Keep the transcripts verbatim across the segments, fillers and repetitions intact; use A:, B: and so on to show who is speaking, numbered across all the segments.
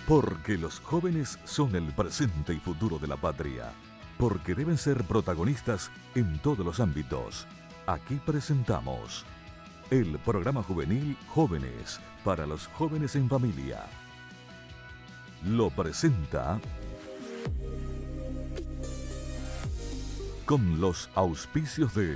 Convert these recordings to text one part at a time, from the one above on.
A: Porque los jóvenes son el presente y futuro de la patria. Porque deben ser protagonistas en todos los ámbitos. Aquí presentamos el programa juvenil Jóvenes para los jóvenes en familia. Lo presenta con los auspicios de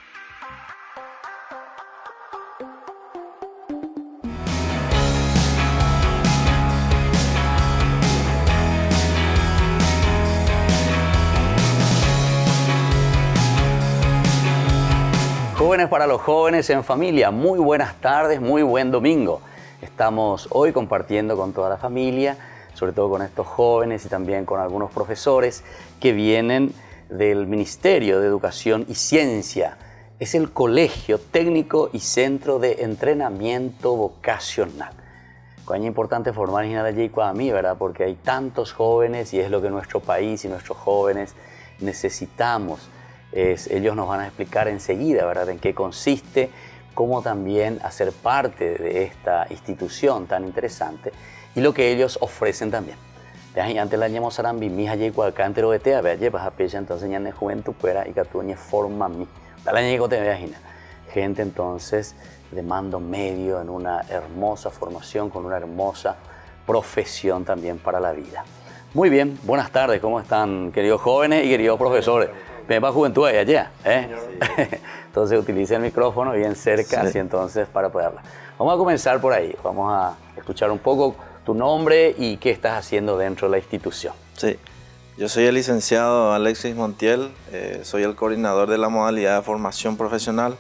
B: Jóvenes para los jóvenes en familia, muy buenas tardes, muy buen domingo. Estamos hoy compartiendo con toda la familia, sobre todo con estos jóvenes y también con algunos profesores que vienen del Ministerio de Educación y Ciencia. Es el Colegio Técnico y Centro de Entrenamiento Vocacional. Es importante formar en allí a mí, ¿verdad? Porque hay tantos jóvenes y es lo que nuestro país y nuestros jóvenes necesitamos. Es, ellos nos van a explicar enseguida, ¿verdad?, en qué consiste, cómo también hacer parte de esta institución tan interesante y lo que ellos ofrecen también. Antes la llamamos Sarambi, mi hija llegó acá entero de tea, vea, llevas a pecha, entonces ya en juventud fuera y que tú ni forma mi. La llegó te imagina. Gente entonces de mando medio en una hermosa formación, con una hermosa profesión también para la vida. Muy bien, buenas tardes, ¿cómo están, queridos jóvenes y queridos profesores? Ven para juventud allá, allá, ¿eh? Sí. Entonces utilice el micrófono bien cerca, sí. Así entonces para poder hablar. Vamos a comenzar por ahí, vamos a escuchar un poco tu nombre y qué estás haciendo dentro de la institución.
C: Sí, yo soy el licenciado Alexis Montiel, eh, soy el coordinador de la modalidad de formación profesional.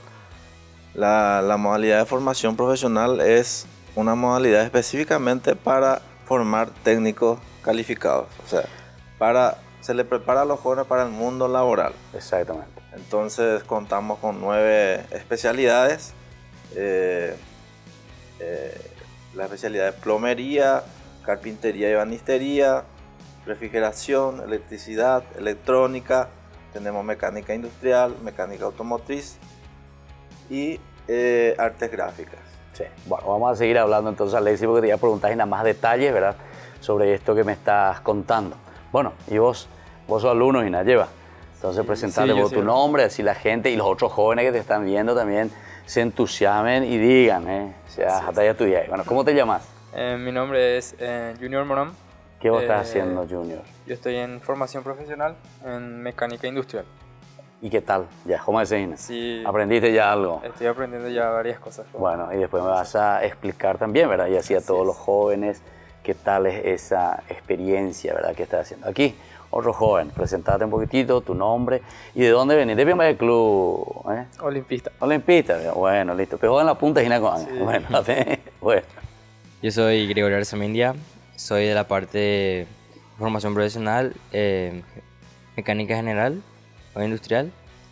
C: La, la modalidad de formación profesional es una modalidad específicamente para formar técnicos calificados, o sea, para... se le prepara a los jóvenes para el mundo laboral.
B: Exactamente.
C: Entonces contamos con nueve especialidades. Eh, eh, la especialidad de plomería, carpintería y ebanistería, refrigeración, electricidad, electrónica, tenemos mecánica industrial, mecánica automotriz y eh, artes gráficas.
B: Sí. Bueno, vamos a seguir hablando entonces, Alexis, porque te voy a preguntar en más detalles, ¿verdad?, sobre esto que me estás contando. Bueno, y vos, vos sos alumno y nada lleva. Entonces, presentale sí, vos tu sí. nombre, así la gente y los otros jóvenes que te están viendo también se entusiasmen y digan, ¿eh? O sea, sí, hasta ya estudié. Bueno, ¿cómo te llamas?
D: Eh, mi nombre es eh, Junior Morán.
B: ¿Qué vos eh, estás haciendo, Junior?
D: Yo estoy en formación profesional en mecánica industrial.
B: ¿Y qué tal? Ya, ¿cómo decís?
D: Sí.
B: ¿Aprendiste ya algo?
D: Estoy aprendiendo ya varias cosas.
B: Bueno, y después me vas a explicar también, ¿verdad? Y así a todos los jóvenes, qué tal es esa experiencia, ¿verdad?, que estás haciendo. Aquí, otro joven, presentate un poquitito, tu nombre y de dónde venís. ¿De qué club? ¿Eh?
D: Olimpista.
B: Olimpista, bueno, listo. Pegó en la punta de Gina sí. Bueno, bueno.
E: Yo soy Gregorio Arzamendia, soy de la parte de formación profesional, eh, mecánica general o industrial.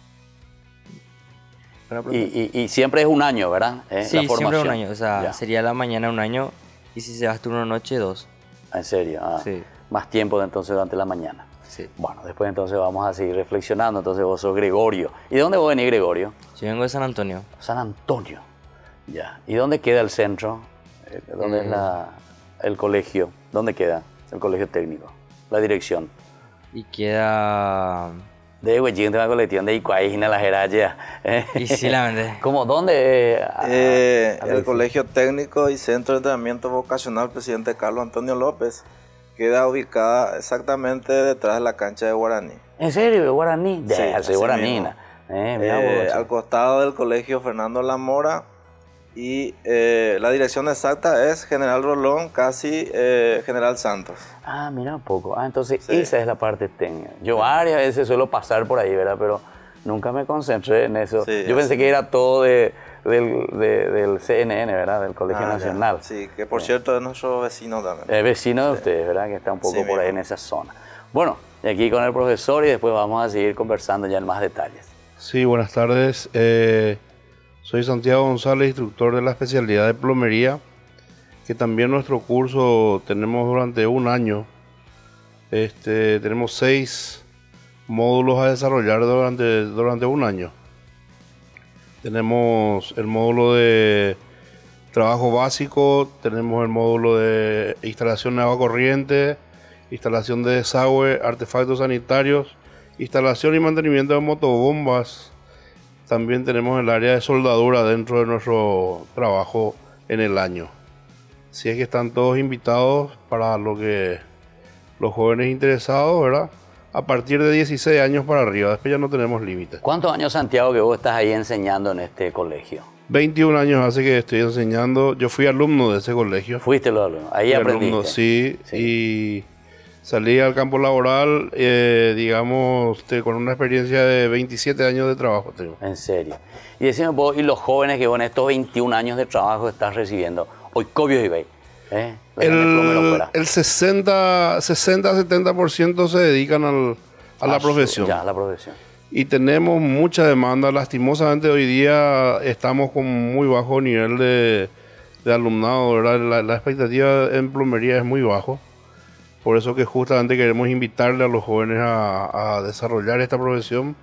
B: Y, y, y siempre es un año, ¿verdad? ¿Eh?
E: Sí,
B: la formación.
E: Siempre es un año, o sea, ya. Sería la mañana un año y si se vas turno noche, dos.
B: ¿En serio? Ah,
E: sí.
B: Más tiempo entonces durante la mañana.
E: Sí.
B: Bueno, después entonces vamos a seguir reflexionando. Entonces vos sos Gregorio. ¿Y de dónde vos venís, Gregorio?
E: Yo vengo de San Antonio.
B: San Antonio. Ya. ¿Y dónde queda el centro? ¿Dónde mm. es la, el colegio? ¿Dónde queda el colegio técnico? La dirección.
E: Y queda...
B: De Huechín, tema colección de Icuay, la Geraya.
E: Y sí, la verdad.
B: ¿Cómo? ¿Dónde?
C: Eh, el Colegio Técnico y Centro de Entrenamiento Vocacional Presidente Carlos Antonio López queda ubicada exactamente detrás de la cancha de Guaraní.
B: ¿En serio? ¿De Guaraní?
C: Sí,
B: de
C: así
B: Guaranina. Eh,
C: eh, al costado del Colegio Fernando Lamora. Y eh, la dirección exacta es General Rolón, casi eh, General Santos.
B: Ah, mira un poco. Ah, entonces sí. Esa es la parte técnica. Yo varias veces suelo pasar por ahí, ¿verdad? Pero nunca me concentré en eso. Sí, Yo pensé sí. que era todo de, del, de, del C N N, ¿verdad? Del Colegio ah, Nacional.
C: Ya. Sí, que por cierto es nuestro vecino también.
B: Es vecino de sí. ustedes, ¿verdad? Que está un poco sí, por ahí mismo. En esa zona. Bueno, y aquí con el profesor y después vamos a seguir conversando ya en más detalles.
F: Sí, buenas tardes. Eh... Soy Santiago González, instructor de la especialidad de plomería, que también nuestro curso tenemos durante un año. Este, tenemos seis módulos a desarrollar durante, durante un año. Tenemos el módulo de trabajo básico, tenemos el módulo de instalación de agua corriente, instalación de desagüe, artefactos sanitarios, instalación y mantenimiento de motobombas. También tenemos el área de soldadura dentro de nuestro trabajo en el año. Así es que están todos invitados para lo que los jóvenes interesados, ¿verdad? A partir de dieciséis años para arriba, después ya no tenemos límites.
B: ¿Cuántos años, Santiago, que vos estás ahí enseñando en este colegio?
F: veintiún años hace que estoy enseñando. Yo fui alumno de ese colegio.
B: Fuiste los alumnos, ahí
F: Fui
B: aprendiste.
F: alumno, sí,
B: Sí.
F: y salí al campo laboral, eh, digamos, te- con una experiencia de veintisiete años de trabajo. Tengo.
B: En serio. Y decime vos, y los jóvenes que vos en estos veintiún años de trabajo estás recibiendo, hoy cobios y veis, ¿eh? La gente plomero
F: El,
B: fuera.
F: el sesenta a setenta por ciento se dedican al- a la
B: Ah,
F: profesión.
B: Ya, a la profesión.
F: Y tenemos mucha demanda. Lastimosamente hoy día estamos con muy bajo nivel de, de alumnado, ¿verdad? La, la expectativa en plomería es muy bajo. Por eso que justamente queremos invitarle a los jóvenes a, a desarrollar esta profesión.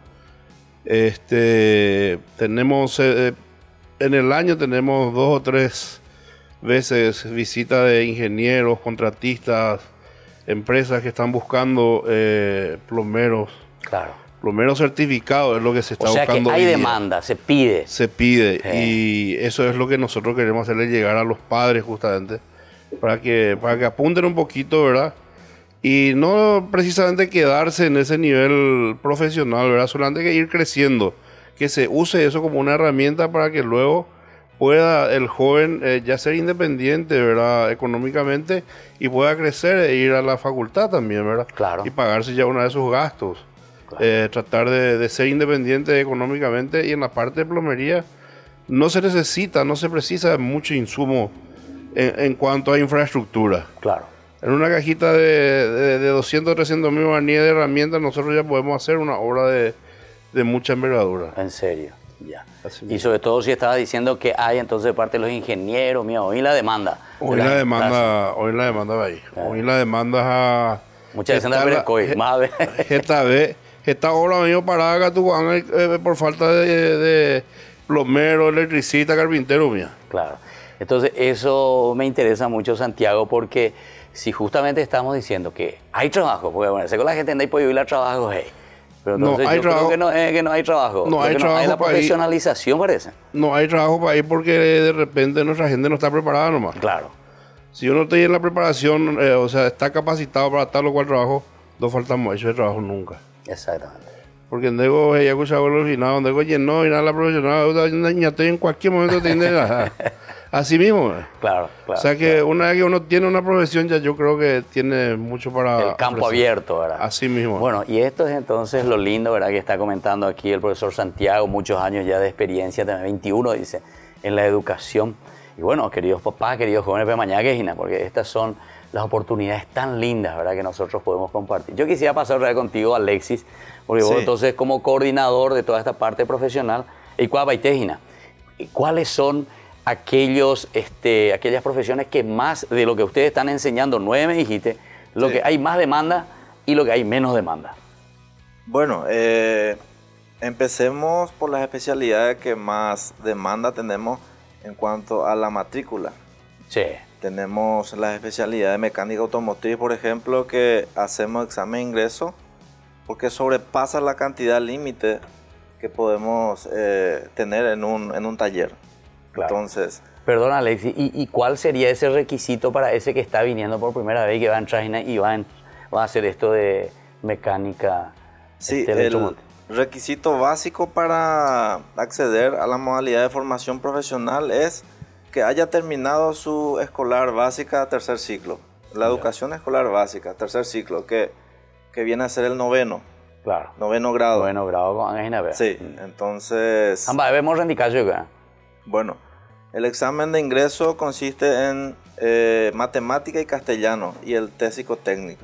F: Este, tenemos, eh, en el año tenemos dos o tres veces visita de ingenieros, contratistas, empresas que están buscando eh, plomeros.
B: Claro.
F: Plomeros certificados es lo que se está
B: O sea
F: buscando
B: que hay
F: hoy día.
B: demanda, se pide.
F: Se pide,
B: Sí.
F: y eso es lo que nosotros queremos hacerle llegar a los padres justamente, para que, para que apunten un poquito, ¿verdad? Y no precisamente quedarse en ese nivel profesional, ¿verdad? Solamente que ir creciendo, que se use eso como una herramienta para que luego pueda el joven eh, ya ser independiente, ¿verdad? Económicamente, y pueda crecer e ir a la facultad también, ¿verdad?
B: Claro.
F: Y pagarse ya uno de sus gastos.
B: Claro.
F: Eh, tratar de, de ser independiente económicamente, y en la parte de plomería no se necesita, no se precisa mucho insumo en, en cuanto a infraestructura.
B: Claro.
F: En una cajita de, de, de doscientos, trescientos mil guaraníes de herramientas nosotros ya podemos hacer una obra de, de mucha envergadura.
B: En serio. Ya.
F: Así
B: Y
F: mismo.
B: sobre todo si estaba diciendo que hay entonces de parte de los ingenieros, mío, hoy la demanda.
F: Hoy
B: de
F: la
B: las
F: demanda, hoy la demanda va ahí.
B: Claro.
F: Hoy la demanda a...
B: Muchas veces anda
F: está la-
B: Perecoy, más a ver.
F: Esta vez, esta obra venido parada acá tú, eh, por falta de, de plomero, electricista, carpintero, mía.
B: Claro. Entonces, eso me interesa mucho, Santiago, porque si justamente estamos diciendo que hay trabajo, porque bueno, sé que la gente anda y puede ir a trabajo, hey. Pero
F: No,
B: entonces
F: hay
B: yo creo
F: trabajo.
B: que no, eh, que no hay trabajo.
F: No hay
B: Porque
F: trabajo
B: hay la
F: para ir.
B: profesionalización, parece.
F: No hay trabajo para ir porque de repente nuestra gente no está preparada nomás.
B: Claro.
F: Si uno está en la preparación, eh, o sea, está capacitado para tal o cual trabajo, no faltamos hecho de trabajo nunca.
B: Exactamente.
F: Porque ndego ya escuchaba los finados, ndego llenó y nada la profesional, ya estoy en cualquier momento tiene así mismo. eh.
B: Claro, claro.
F: O sea que una vez que uno tiene una profesión, ya yo creo que tiene mucho para
B: El campo
F: ofrecer.
B: abierto, ¿verdad?
F: Así mismo.
B: Bueno, y esto es entonces lo lindo, ¿verdad? Que está comentando aquí el profesor Santiago, muchos años ya de experiencia, también veintiuno, dice, en la educación. Y bueno, queridos papás, queridos jóvenes de mañana, porque estas son las oportunidades tan lindas, ¿verdad? Que nosotros podemos compartir. Yo quisiera pasar otra vez contigo, Alexis, porque vos
C: Sí.
B: entonces como coordinador de toda esta parte profesional, ¿y cuál baitejina? ¿Cuáles son aquellos, este, aquellas profesiones que más de lo que ustedes están enseñando, nueve me dijiste, lo
C: Sí.
B: que hay más demanda y lo que hay menos demanda?
C: Bueno, eh, empecemos por las especialidades que más demanda tenemos en cuanto a la matrícula.
B: Sí.
C: Tenemos las especialidades de mecánica automotriz, por ejemplo, que hacemos examen de ingreso porque sobrepasa la cantidad límite que podemos eh, tener en un, en un taller.
B: Claro.
C: Entonces,
B: Perdón, Alexis, ¿y, y cuál sería ese requisito para ese que está viniendo por primera vez, que va a entrar y va, en- va a hacer esto de mecánica?
C: sí,
B: este,
C: el
B: electromotriz?
C: requisito básico para acceder a la modalidad de formación profesional es que haya terminado su escolar básica tercer ciclo. La educación escolar básica, tercer ciclo, que, que viene a ser el noveno,
B: Claro.
C: noveno grado.
B: Bueno, grado con Ángel Vea.
C: Sí, entonces,
B: Amba, vemos rendicacio acá.
C: bueno, el examen de ingreso consiste en eh, matemática y castellano y el test psicotécnico.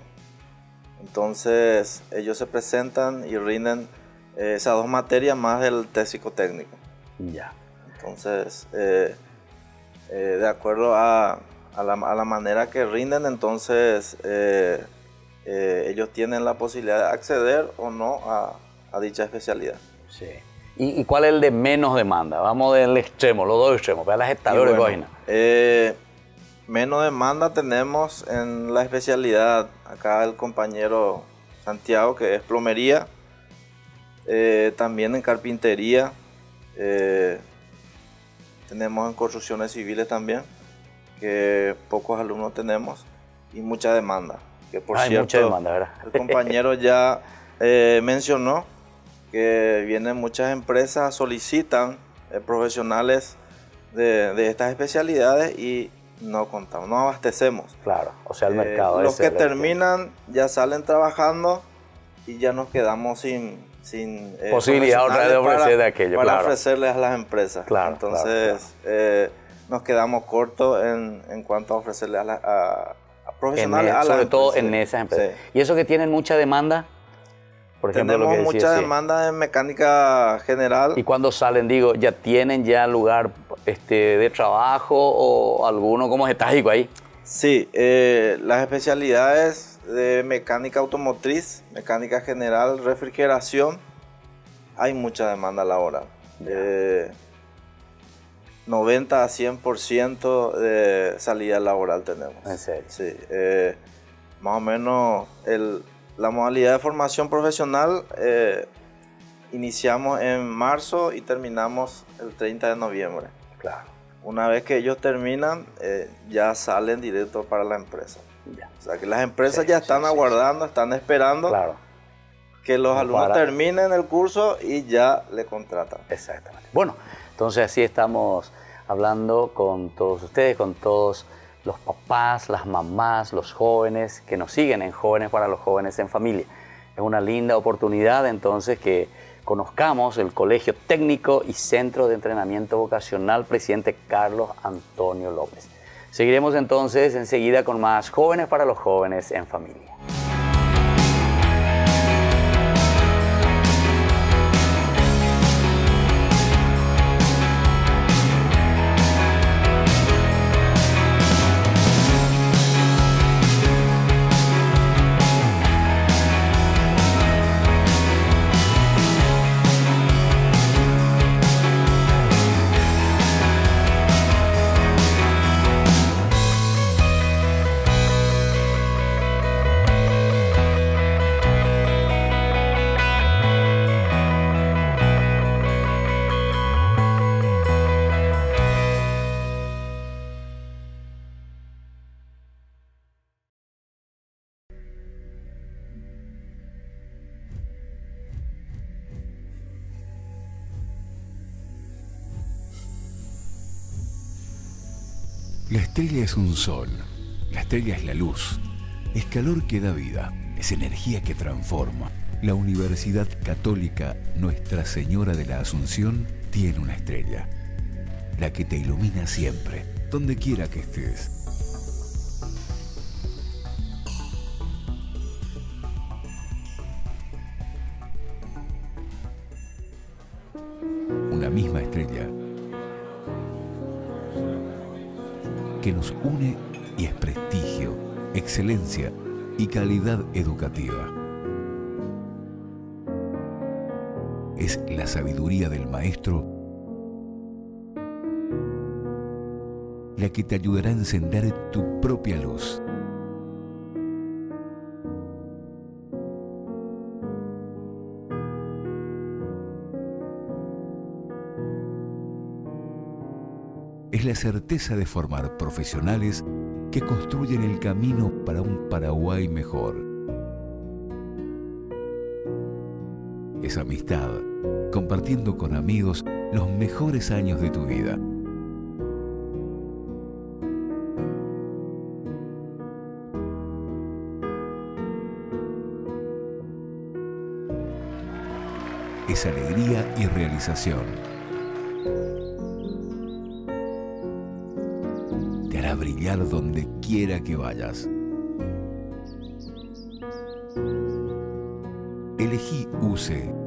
C: Entonces, ellos se presentan y rinden eh, esas dos materias más el test psicotécnico.
B: Ya.
C: Entonces, eh, eh, de acuerdo a, a, la, a la manera que rinden, entonces eh, eh, ellos tienen la posibilidad de acceder o no a, a dicha especialidad.
B: Sí. ¿Y, y cuál es el de menos demanda? Vamos del extremo, los dos extremos, para las estadoras de
C: bueno,
B: cocina.
C: Eh, menos demanda tenemos en la especialidad, acá el compañero Santiago, que es plomería, eh, también en carpintería, eh, tenemos en construcciones civiles también, que pocos alumnos tenemos, y mucha demanda. Que por
B: Hay
C: cierto,
B: mucha demanda, ¿verdad?
C: El compañero ya eh, mencionó que vienen muchas empresas, solicitan eh, profesionales de, de estas especialidades y no contamos, no abastecemos.
B: Claro, o sea, el
C: Eh,
B: mercado.
C: los
B: ese
C: que
B: es el
C: terminan ya salen trabajando y ya nos quedamos sin, sin eh,
B: Posibilidad otra vez de
C: profesionales
B: ofrecer
C: para-
B: de aquello,
C: para
B: claro.
C: ofrecerles a las empresas.
B: Claro,
C: Entonces,
B: claro,
C: eh, nos quedamos cortos en, en cuanto a ofrecerles a, la- a- a
B: En
C: profesionales
B: e-
C: a las
B: sobre todo
C: empresas.
B: en esas empresas.
C: Sí.
B: Y eso que tienen mucha demanda, por ejemplo,
C: Tenemos
B: lo que decía,
C: mucha
B: sí.
C: demanda en mecánica general.
B: Y cuando salen, digo, ¿ya tienen ya lugar este, de trabajo o alguno como estático ahí?
C: Sí, eh, las especialidades de mecánica automotriz, mecánica general, refrigeración, hay mucha demanda laboral. Eh, noventa a cien por ciento de salida laboral tenemos.
B: ¿En serio?
C: Sí, eh, más o menos el, la modalidad de formación profesional eh, iniciamos en marzo y terminamos el treinta de noviembre.
B: Claro.
C: Una vez que ellos terminan, eh, ya salen directo para la empresa.
B: Ya.
C: O sea que las empresas
B: Sí,
C: ya
B: sí,
C: están
B: sí,
C: aguardando, están esperando
B: Claro,
C: que los
B: No
C: alumnos
B: para.
C: terminen el curso y ya le contratan.
B: exactamente. Bueno, entonces así estamos hablando con todos ustedes, con todos los papás, las mamás, los jóvenes que nos siguen en Jóvenes para los Jóvenes en Familia. Es una linda oportunidad entonces que conozcamos el Colegio Técnico y Centro de Entrenamiento Vocacional Presidente Carlos Antonio López. Seguiremos entonces enseguida con más Jóvenes para los Jóvenes en Familia.
G: La estrella es un sol, la estrella es la luz, es calor que da vida, es energía que transforma. La Universidad Católica Nuestra Señora de la Asunción tiene una estrella, la que te ilumina siempre, donde quiera que estés. Una misma estrella que nos une y es prestigio, excelencia y calidad educativa. Es la sabiduría del maestro la que te ayudará a encender tu propia luz. Es la certeza de formar profesionales que construyen el camino para un Paraguay mejor. Es amistad, compartiendo con amigos los mejores años de tu vida. Es alegría y realización. Te hará brillar donde quiera que vayas. Elegí U C E.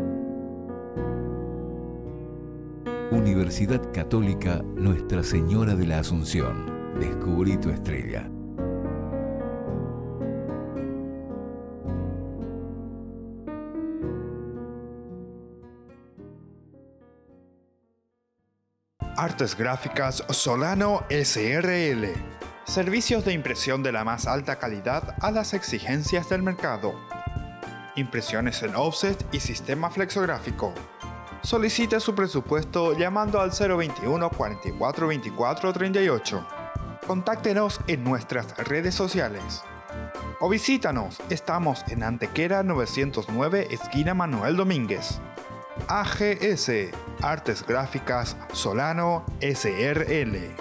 G: Universidad Católica Nuestra Señora de la Asunción. Descubrí tu estrella.
H: Artes Gráficas Solano S R L. Servicios de impresión de la más alta calidad a las exigencias del mercado. Impresiones en offset y sistema flexográfico. Solicite su presupuesto llamando al cero veintiuno, cuarenta y cuatro, veinticuatro, treinta y ocho. Contáctenos en nuestras redes sociales. O visítanos, estamos en Antequera novecientos nueve, esquina Manuel Domínguez. A G S, Artes Gráficas Solano S R L.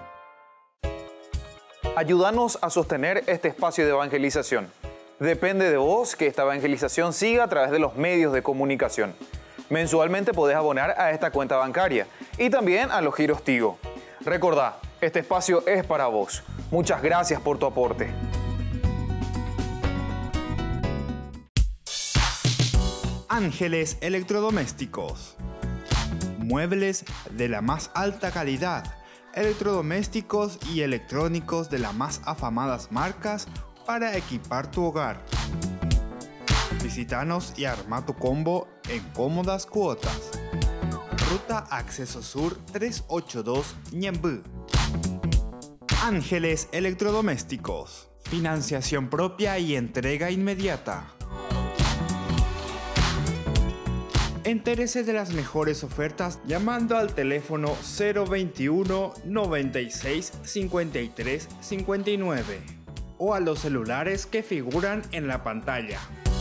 I: Ayúdanos a sostener este espacio de evangelización. Depende de vos que esta evangelización siga a través de los medios de comunicación. Mensualmente podés abonar a esta cuenta bancaria y también a los giros Tigo. Recordá, este espacio es para vos. Muchas gracias por tu aporte.
H: Ángeles Electrodomésticos. Muebles de la más alta calidad, electrodomésticos y electrónicos de las más afamadas marcas para equipar tu hogar. Visítanos y arma tu combo en cómodas cuotas. Ruta Acceso Sur trescientos ochenta y dos, Ñemby. Ángeles Electrodomésticos. Financiación propia y entrega inmediata. Entérese de las mejores ofertas llamando al teléfono cero veintiuno, noventa y seis, cincuenta y tres, cincuenta y nueve o a los celulares que figuran en la pantalla.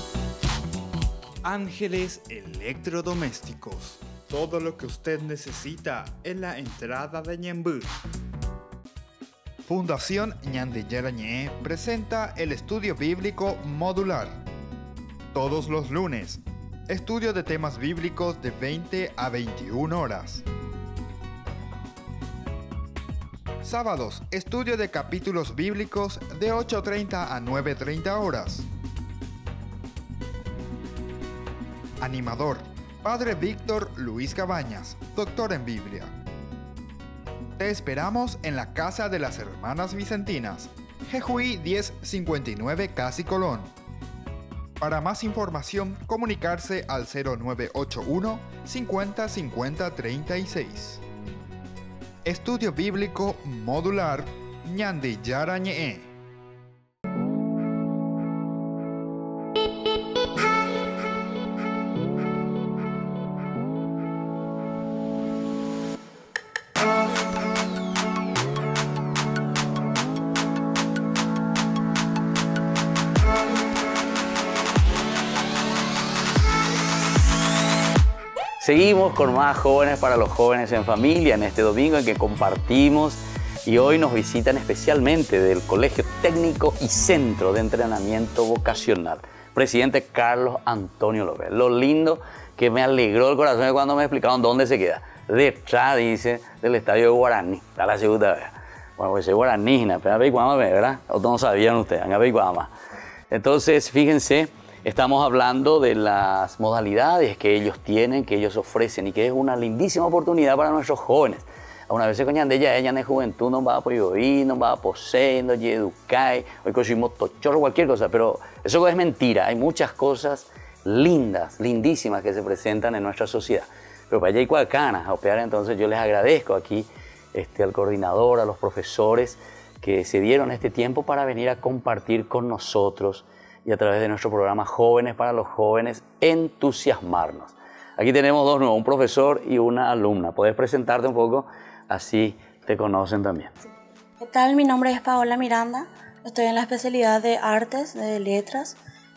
H: Ángeles Electrodomésticos. Todo lo que usted necesita en la entrada de Ñemby. Fundación Ñandillera Ñe presenta el estudio bíblico modular. Todos los lunes. Estudio de temas bíblicos de veinte a veintiuna horas. Sábados, estudio de capítulos bíblicos de ocho treinta a nueve treinta horas. Animador, Padre Víctor Luis Cabañas, doctor en Biblia. Te esperamos en la Casa de las Hermanas Vicentinas, Jejuí diez cincuenta y nueve Casi Colón. Para más información, comunicarse al cero nueve ocho uno, cincuenta, cincuenta, treinta y seis. Estudio Bíblico Modular Ñandillera Ñe.
B: Seguimos con más Jóvenes para los Jóvenes en Familia en este domingo en que compartimos y hoy nos visitan especialmente del Colegio Técnico y Centro de Entrenamiento Vocacional, presidente Carlos Antonio López. Lo lindo que me alegró el corazón cuando me explicaron dónde se queda. Detrás, dice, del estadio de Guaraní. Da la segunda vez. Bueno, pues es Guaraní, pero a ver cuándo, ¿verdad? O no sabían ustedes, a ver cuándo. Entonces, fíjense. Estamos hablando de las modalidades que ellos tienen, que ellos ofrecen y que es una lindísima oportunidad para nuestros jóvenes. Una vez con ella, ella en juventud no va a poder no va a poseer, no va a educar, hoy cogimos tochorro, cualquier cosa, pero eso es mentira. Hay muchas cosas lindas, lindísimas que se presentan en nuestra sociedad. Pero para allá hay cuacanas a operar, entonces yo les agradezco aquí este, al coordinador, a los profesores que se dieron este tiempo para venir a compartir con nosotros y a través de nuestro programa Jóvenes para los Jóvenes, entusiasmarnos. Aquí tenemos dos nuevos, un profesor y una alumna. ¿Puedes presentarte un poco? Así te conocen también.
J: ¿Qué tal? Mi nombre es Paola Miranda. Estoy en la especialidad de Artes, de Letras.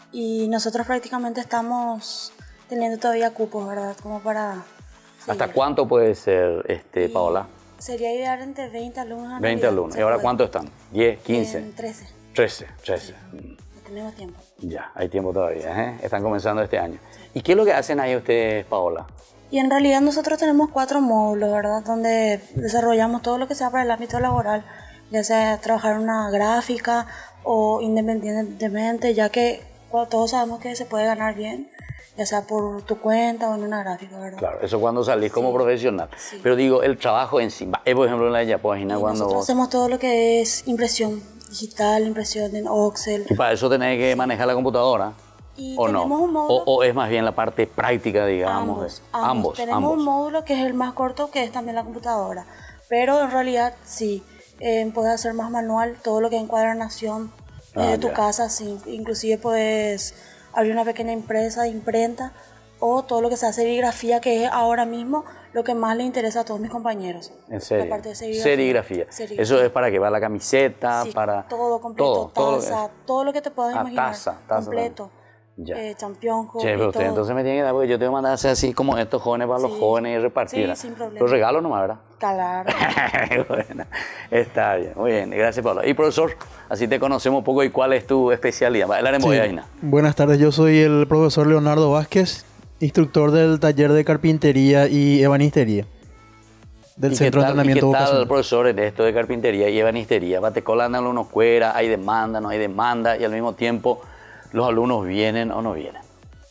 J: Y nosotros prácticamente estamos teniendo todavía cupos, ¿verdad? Como para seguir.
B: ¿Hasta cuánto puede ser, este, Paola?
J: Sería ideal entre veinte alumnos.
B: veinte alumnos. ¿Y ahora cuántos están? ¿diez, quince?
J: En trece.
B: trece, trece.
J: Sí. Tenemos tiempo.
B: Ya, hay tiempo todavía, ¿eh? Están comenzando este año. ¿Y qué es lo que hacen ahí ustedes, Paola?
J: Y en realidad nosotros tenemos cuatro módulos, ¿verdad? Donde desarrollamos todo lo que sea para el ámbito laboral, ya sea trabajar en una gráfica o independientemente, ya que bueno, todos sabemos que se puede ganar bien, ya sea por tu cuenta o en una gráfica, ¿verdad?
B: Claro, eso cuando salís sí. como profesional.
J: Sí.
B: Pero digo, el trabajo en sí, por ejemplo, en la página cuando
J: nosotros
B: vos...
J: hacemos todo lo que es impresión digital, impresión en Oxel.
B: Y para eso tenés que manejar la computadora.
J: Y
B: ¿O no?
J: tenemos un módulo,
B: O, o es más bien la parte práctica, digamos.
J: ambos,
B: de-
J: ambos.
B: ambos.
J: Tenemos
B: ambos.
J: un módulo que es el más corto, que es también la computadora. Pero en realidad sí, eh, puedes hacer más manual todo lo que es encuadernación
B: Ah,
J: de tu
B: ya.
J: casa. Sí. Inclusive puedes abrir una pequeña empresa de imprenta o todo lo que se hace serigrafía, que es ahora mismo lo que más le interesa a todos mis compañeros.
B: En serio.
J: La parte de serigrafía.
B: serigrafía.
J: Serigrafía.
B: Eso es para que va la camiseta,
J: Sí,
B: para...
J: todo completo,
B: todo, todo lo que-
J: taza, todo lo que te puedas
B: Ah,
J: imaginar.
B: taza, taza
J: completo.
B: Ya.
J: Eh, champión,
B: Che, pero usted entonces me tiene que dar, porque yo te voy a mandar a hacer así como estos jóvenes para los
J: Sí.
B: jóvenes y repartir.
J: Sí, sin problema.
B: Los regalos nomás, ¿verdad?
J: Claro.
B: Bueno, está bien, muy bien, gracias Pablo. Y profesor, así te conocemos un poco y cuál es tu especialidad. Hablaremos
K: Sí.
B: de Aina.
K: Buenas tardes, yo soy el profesor Leonardo Vázquez, instructor del taller de carpintería y ebanistería del
B: ¿Y
K: Centro
B: qué
K: de
B: tal,
K: Entrenamiento
B: ¿y qué tal,
K: Vocacional.
B: profesor, de esto de carpintería y ebanistería? Batecolan alumnos cuera, hay demanda, no hay demanda, y al mismo tiempo los alumnos vienen o no vienen.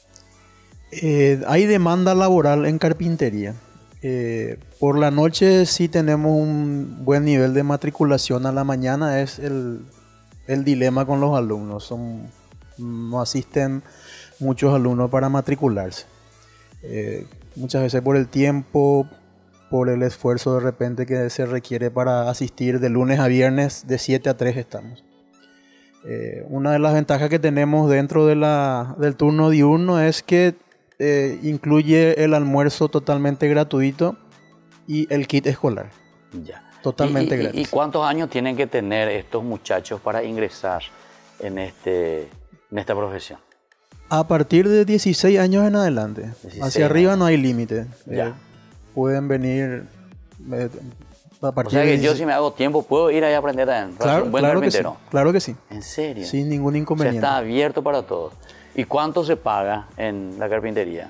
K: Eh, hay demanda laboral en carpintería. Eh, por la noche sí tenemos un buen nivel de matriculación, a la mañana es el, el dilema con los alumnos. Son, no asisten muchos alumnos para matricularse. Eh, muchas veces por el tiempo, por el esfuerzo de repente que se requiere para asistir de lunes a viernes, de siete a tres estamos. Eh, una de las ventajas que tenemos dentro de la, del turno diurno es que eh, incluye el almuerzo totalmente gratuito y el kit escolar.
B: Ya.
K: Totalmente
B: ¿Y, y-
K: gratis.
B: ¿Y cuántos años tienen que tener estos muchachos para ingresar en, este, en esta profesión?
K: A partir de dieciséis años en adelante.
B: dieciséis
K: Hacia arriba no hay límite.
B: Ya.
K: Eh, pueden venir eh, a
B: O
K: partir
B: sea
K: de
B: que yo
K: dieciséis.
B: si me hago tiempo puedo ir ahí a aprender también. Para ser
K: Claro,
B: un buen
K: claro que sí.
B: carpintero.
K: Claro que sí.
B: ¿En serio?
K: Sin ningún
B: O sea,
K: inconveniente.
B: está abierto para todos. ¿Y cuánto se paga en la carpintería?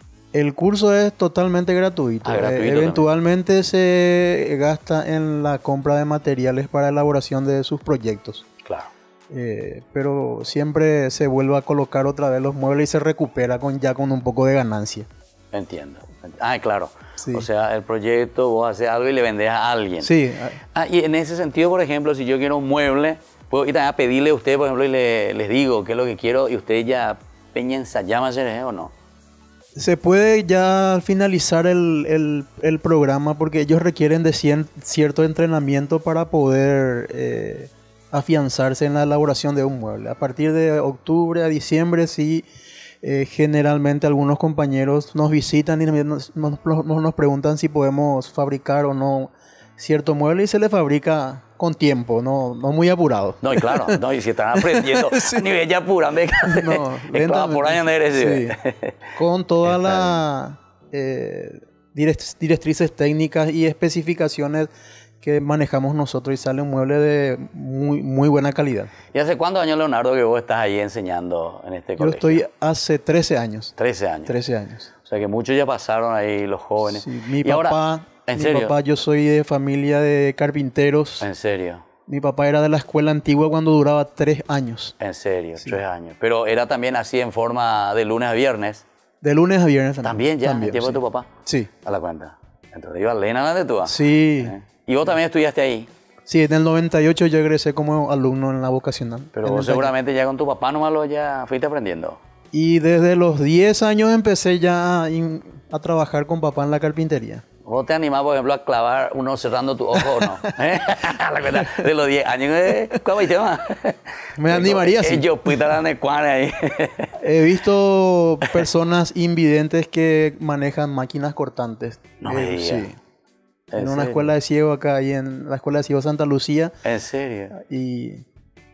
K: El curso es totalmente gratuito.
B: Ah, gratuito
K: Eh,
B: también.
K: eventualmente se gasta en la compra de materiales para elaboración de sus proyectos.
B: Claro.
K: Eh, pero siempre se vuelve a colocar otra vez los muebles y se recupera con ya con un poco de ganancia.
B: Entiendo. Ah, claro.
K: Sí.
B: O sea, el proyecto, vos haces algo y le vendés a alguien.
K: Sí,
B: Ah, y en ese sentido, por ejemplo, si yo quiero un mueble, puedo ir a pedirle a usted, por ejemplo, y le- les digo qué es lo que quiero y usted ya peña ensayama hacer eso o no.
K: se puede ya finalizar el, el- el programa porque ellos requieren de cien- cierto entrenamiento para poder eh, afianzarse en la elaboración de un mueble. A partir de octubre a diciembre sí, eh, generalmente algunos compañeros nos visitan y nos, nos- nos- nos preguntan si podemos fabricar o no cierto mueble y se le fabrica con tiempo, no, no muy apurado.
B: No, y claro, no, y si están aprendiendo a nivel ya pura, me
K: No,
B: es claro, por año no eres,
K: sí. Con todas las eh, direct- directrices técnicas y especificaciones que manejamos nosotros y sale un mueble de muy, muy buena calidad.
B: ¿Y hace cuántos años, Leonardo, que vos estás ahí enseñando en este
K: Yo
B: colegio?
K: estoy hace trece años.
B: trece años.
K: trece años.
B: O sea que muchos ya pasaron ahí, los jóvenes.
K: Sí, mi
B: y
K: papá,
B: ahora, ¿en
K: mi
B: serio?
K: papá, yo soy de familia de carpinteros.
B: ¿En serio?
K: Mi papá era de la escuela antigua cuando duraba tres años.
B: En serio, tres años. Pero era también así en forma de lunes a viernes.
K: De lunes a viernes también.
B: ¿También ya?
K: También,
B: ¿El tiempo
K: sí.
B: de tu papá?
K: Sí.
B: A la cuenta. Entonces iba Lena de tu papá.
K: Sí.
B: ¿Eh? ¿Y vos también estudiaste ahí?
K: Sí, en el noventa y ocho yo egresé como alumno en la vocacional.
B: Pero
K: en
B: vos
K: el taller.
B: seguramente ya con tu papá nomás lo ya fuiste aprendiendo.
K: Y desde los diez años empecé ya a, in- a trabajar con papá en la carpintería.
B: ¿Vos te animás, por ejemplo, a clavar uno cerrando tu ojo o no? ¿Eh? A la cuenta de los diez años. ¿eh? ¿Cómo te llamas?
K: Me animaría, sí.
B: Yo puta la necuana ahí.
K: He visto personas invidentes que manejan máquinas cortantes.
B: No me
K: Eh,
B: digas.
K: sí.
B: ¿En
K: En una
B: serio?
K: escuela de ciego acá, ahí en la escuela de ciego Santa Lucía.
B: ¿En serio?
K: Y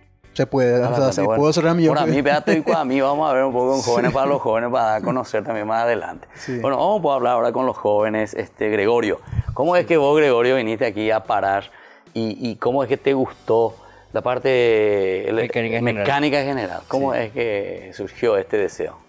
K: se puede,
B: A
K: o
B: la
K: sea,
B: cuenta,
K: sí,
B: bueno.
K: puedo cerrar mi
B: Bueno,
K: ojo.
B: a mí, espérate, y a mí vamos a ver un poco con jóvenes
K: Sí.
B: para los jóvenes, para dar a conocer también más adelante.
K: Sí.
B: Bueno, vamos a hablar ahora con los jóvenes. Este, Gregorio, ¿cómo es que vos, Gregorio, viniste aquí a parar y, y cómo es que te gustó la parte el-
E: Mecánica general.
B: mecánica general? ¿Cómo
E: Sí.
B: es que surgió este deseo?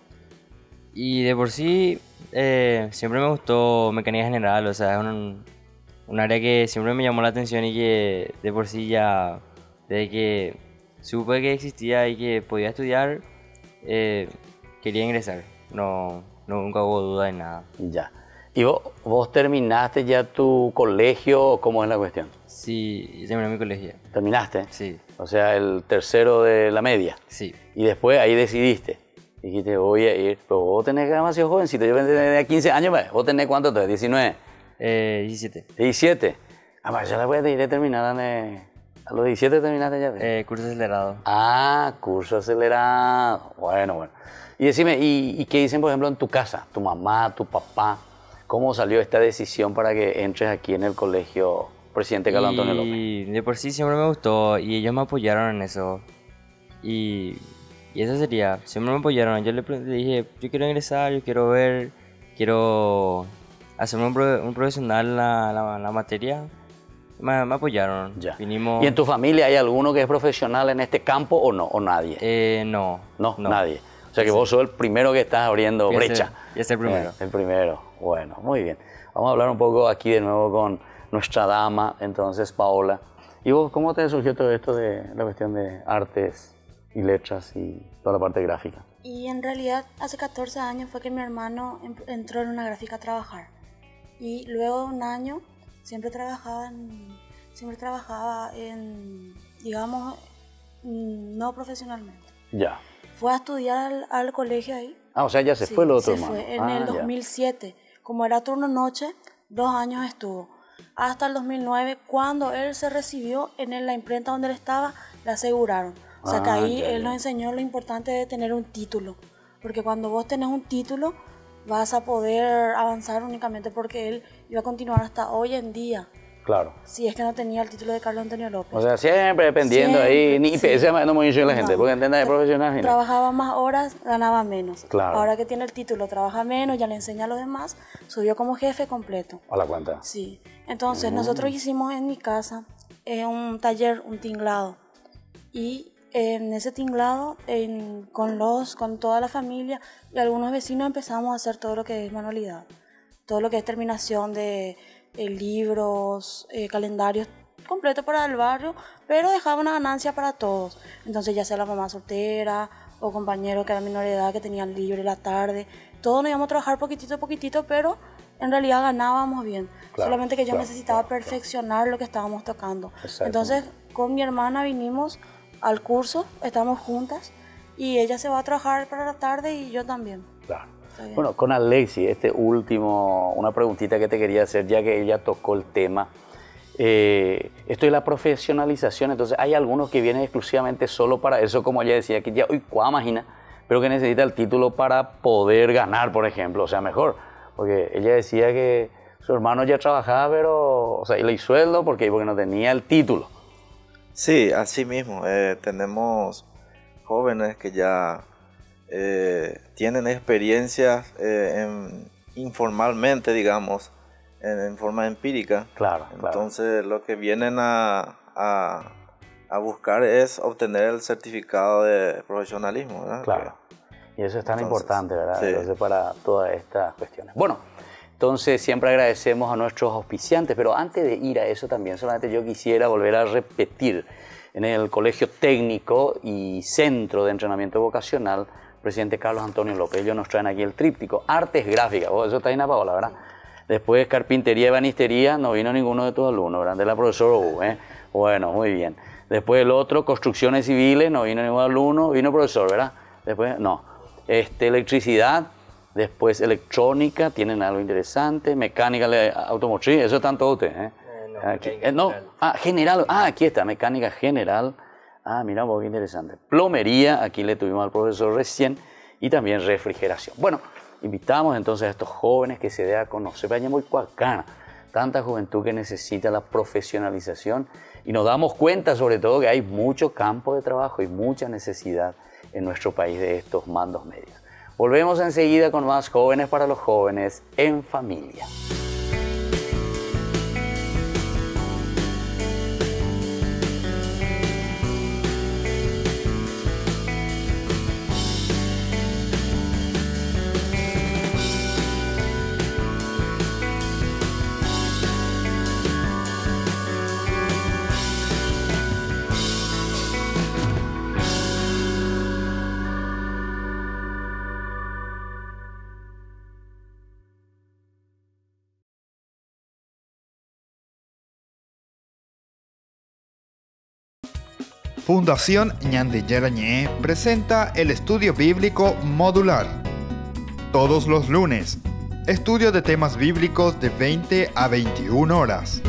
E: Y de por sí, eh, siempre me gustó mecánica general, o sea, es un, un área que siempre me llamó la atención y que de por sí ya, desde que supe que existía y que podía estudiar, eh, quería ingresar. No, no, nunca hubo duda de nada.
B: Ya. ¿Y vos, vos terminaste ya tu colegio o cómo es la cuestión?
E: Sí, terminé mi colegio.
B: ¿Terminaste?
E: Sí.
B: O sea, el tercero de la media.
E: Sí.
B: Y después ahí decidiste. Dijiste, voy a ir, pero vos tenés que demasiado jovencito, yo tenía quince años, pues. ¿Vos tenés cuánto tenés? ¿diecinueve?
E: Eh, diecisiete.
B: ¿diecisiete? Ah, pues ya la voy a ir a terminar, eh, a los diecisiete terminaste ya.
E: Eh, curso acelerado.
B: Ah, curso acelerado, bueno, bueno. Y decime, ¿y, ¿y qué dicen, por ejemplo, en tu casa? Tu mamá, tu papá, ¿cómo salió esta decisión para que entres aquí en el colegio Presidente Carlos Antonio López?
E: Y de por sí siempre me gustó y ellos me apoyaron en eso. Y, y eso sería, siempre me apoyaron. Yo le, pre- le dije, yo quiero ingresar, yo quiero ver, quiero hacerme un, pro- un profesional en la, la, la materia. Me, me apoyaron.
B: Ya.
E: Vinimos...
B: ¿Y en tu familia hay alguno que es profesional en este campo o no? ¿O nadie?
E: Eh, no.
B: no,
E: no.
B: nadie. O sea que vos sos el primero que estás abriendo
E: Yo
B: brecha.
E: Yo soy el primero.
B: Eh, el primero. Bueno, muy bien. Vamos a hablar un poco aquí de nuevo con nuestra dama, entonces, Paola. ¿Y vos cómo te surgió todo esto de la cuestión de artes y letras y toda la parte gráfica?
J: Y en realidad hace catorce años fue que mi hermano em- entró en una gráfica a trabajar. Y luego de un año siempre trabajaba en, siempre trabajaba en, digamos, mm, no profesionalmente.
B: Ya.
J: Fue a estudiar al, al colegio ahí.
B: Ah, o sea, ya se
J: Sí,
B: fue el otro
J: se
B: hermano.
J: fue en
B: Ah,
J: el
B: ya.
J: dos mil siete. Como era turno noche, dos años estuvo. Hasta el dos mil nueve, cuando él se recibió en el- la imprenta donde él estaba, le aseguraron. O sea que
B: Ah,
J: ahí
B: ya,
J: él
B: ya.
J: nos enseñó lo importante de tener un título. Porque cuando vos tenés un título, vas a poder avanzar únicamente porque él iba a continuar hasta hoy en día.
B: Claro.
J: Si es que no tenía el título de Carlos Antonio López.
B: O sea, siempre dependiendo
J: Siempre,
B: ahí, ni
J: sí.
B: ese no me dice la gente,
J: No.
B: porque entienda de profesional. ni nada.
J: Trabajaba más horas, ganaba menos.
B: Claro.
J: Ahora que tiene el título, trabaja menos, ya le enseña a los demás, subió como jefe completo.
B: A la cuenta.
J: Sí. Entonces,
B: Mm.
J: nosotros hicimos en mi casa eh, un taller, un tinglado. Y en ese tinglado, en- con, los, con toda la familia y algunos vecinos empezamos a hacer todo lo que es manualidad. Todo lo que es terminación de eh, libros, eh, calendarios completos para el barrio, pero dejaba una ganancia para todos. Entonces, ya sea la mamá soltera o compañeros que eran menor de edad, que tenían libre la tarde, todos nos íbamos a trabajar poquitito a poquitito, pero en realidad ganábamos bien.
B: Claro,
J: Solamente que yo
B: claro,
J: necesitaba
B: claro, claro.
J: perfeccionar lo que estábamos tocando.
B: Exacto.
J: Entonces, con mi hermana vinimos al curso, estamos juntas, y ella se va a trabajar para la tarde y yo también.
B: Claro.
J: Está bien.
B: Bueno, con Alexi, este último, una preguntita que te quería hacer, ya que ella tocó el tema. Eh, esto es la profesionalización, entonces hay algunos que vienen exclusivamente solo para eso, como ella decía, que ya, uy, cuá, imagina, pero que necesita el título para poder ganar, por ejemplo, o sea, mejor. Porque ella decía que su hermano ya trabajaba, pero, o sea, y le hizo sueldo porque, porque no tenía el título.
C: Sí, así mismo. eh, tenemos jóvenes que ya eh, tienen experiencias eh, en- informalmente, digamos, en, en forma empírica.
B: Claro, claro.
C: Entonces, lo que vienen a, a- a buscar es obtener el certificado de profesionalismo, ¿verdad?
B: Claro. Y eso es tan
C: Entonces,
B: importante, ¿verdad?
C: sí.
B: Entonces, para todas estas cuestiones. Bueno, entonces siempre agradecemos a nuestros auspiciantes, pero antes de ir a eso también, solamente yo quisiera volver a repetir, en el Colegio Técnico y Centro de Entrenamiento Vocacional, presidente Carlos Antonio López, ellos nos traen aquí el tríptico, artes gráficas, oh, eso está ahí en la Paola, ¿verdad? Después carpintería y banistería, no vino ninguno de tus alumnos, ¿verdad? De la profesora U, ¿eh? Bueno, muy bien. Después el otro, construcciones civiles, no vino ningún alumno, vino profesor, ¿verdad? Después, no. Este, electricidad, después electrónica, tienen algo interesante, mecánica le- automotriz, eso están todos ustedes, ¿eh?
E: no,
B: Aquí-
E: mecánica
B: eh, no,
E: general.
B: ah, general, ah, aquí está, mecánica general, ah, mira, un poco interesante. Plomería, aquí le tuvimos al profesor recién, y también refrigeración. Bueno, invitamos entonces a estos jóvenes que se den a conocer, vaya muy cuacana, tanta juventud que necesita la profesionalización, y nos damos cuenta sobre todo que hay mucho campo de trabajo y mucha necesidad en nuestro país de estos mandos medios. Volvemos enseguida con más Jóvenes para los Jóvenes en Familia.
H: Fundación Ñande Yarañé presenta el estudio bíblico modular. Todos los lunes, estudio de temas bíblicos de veinte a veintiuna horas.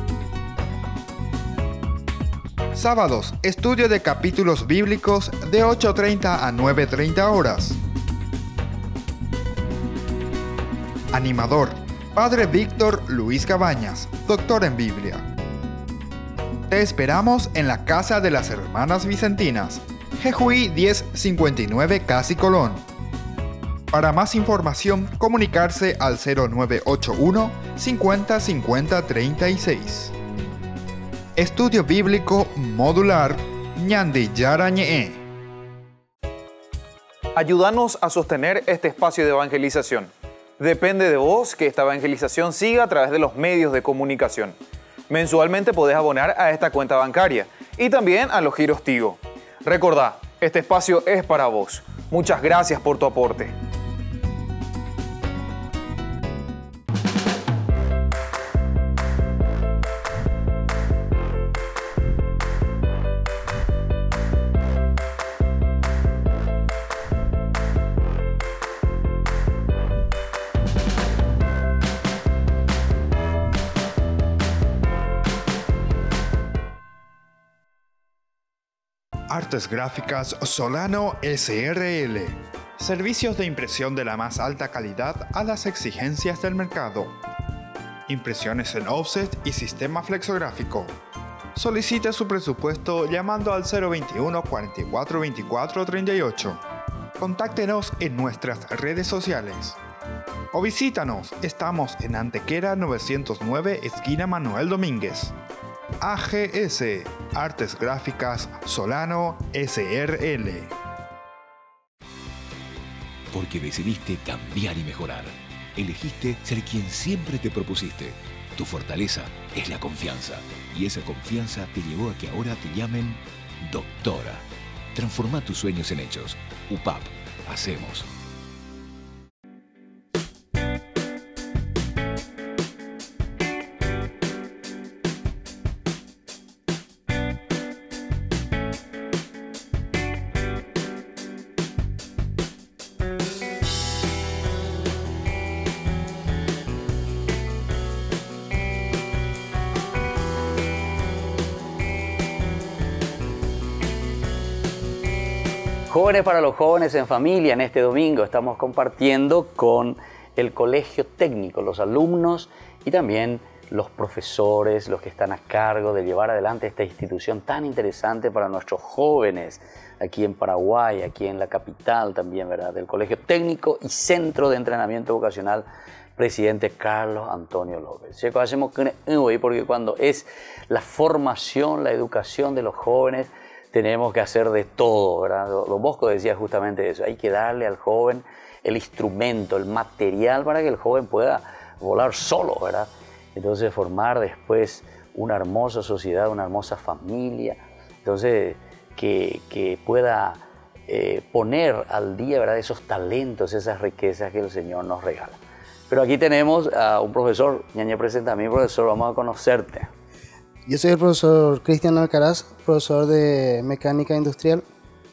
H: Sábados, estudio de capítulos bíblicos de ocho treinta a nueve treinta horas. Animador, Padre Víctor Luis Cabañas, doctor en Biblia. Te esperamos en la Casa de las Hermanas Vicentinas, Jejuí diez cincuenta y nueve Casi Colón. Para más información, comunicarse al cero nueve ocho uno cincuenta cincuenta treinta y seis. Estudio Bíblico Modular Ñande Yarañé.
I: Ayúdanos a sostener este espacio de evangelización. Depende de vos que esta evangelización siga a través de los medios de comunicación. Mensualmente podés abonar a esta cuenta bancaria y también a los giros Tigo. Recordá, este espacio es para vos. Muchas gracias por tu aporte.
H: Artes Gráficas Solano S R L. Servicios de impresión de la más alta calidad a las exigencias del mercado. Impresiones en offset y sistema flexográfico. Solicite su presupuesto llamando al cero veintiuno cuarenta y cuatro veinticuatro treinta y ocho. Contáctenos en nuestras redes sociales. O visítanos, estamos en Antequera novecientos nueve, esquina Manuel Domínguez. A G S, Artes Gráficas Solano S R L.
G: Porque decidiste cambiar y mejorar. Elegiste ser quien siempre te propusiste. Tu fortaleza es la confianza. Y esa confianza te llevó a que ahora te llamen doctora. Transforma tus sueños en hechos. U P A P. Hacemos.
B: Jóvenes para los jóvenes en familia, en este domingo estamos compartiendo con el colegio técnico, los alumnos y también los profesores, los que están a cargo de llevar adelante esta institución tan interesante para nuestros jóvenes aquí en Paraguay, aquí en la capital también, ¿verdad? Del Colegio Técnico y Centro de Entrenamiento Vocacional, presidente Carlos Antonio López. ¿Sí? Hacemos hoy porque cuando es la formación, la educación de los jóvenes, tenemos que hacer de todo, ¿verdad? Don Bosco decía justamente eso, hay que darle al joven el instrumento, el material para que el joven pueda volar solo, ¿verdad? Entonces formar después una hermosa sociedad, una hermosa familia, entonces que, que pueda eh, poner al día, ¿verdad? Esos talentos, esas riquezas que el Señor nos regala. Pero aquí tenemos a un profesor, Ñañe presenta a mí, profesor, vamos a conocerte.
L: Yo soy el profesor Cristian Alcaraz, profesor de Mecánica Industrial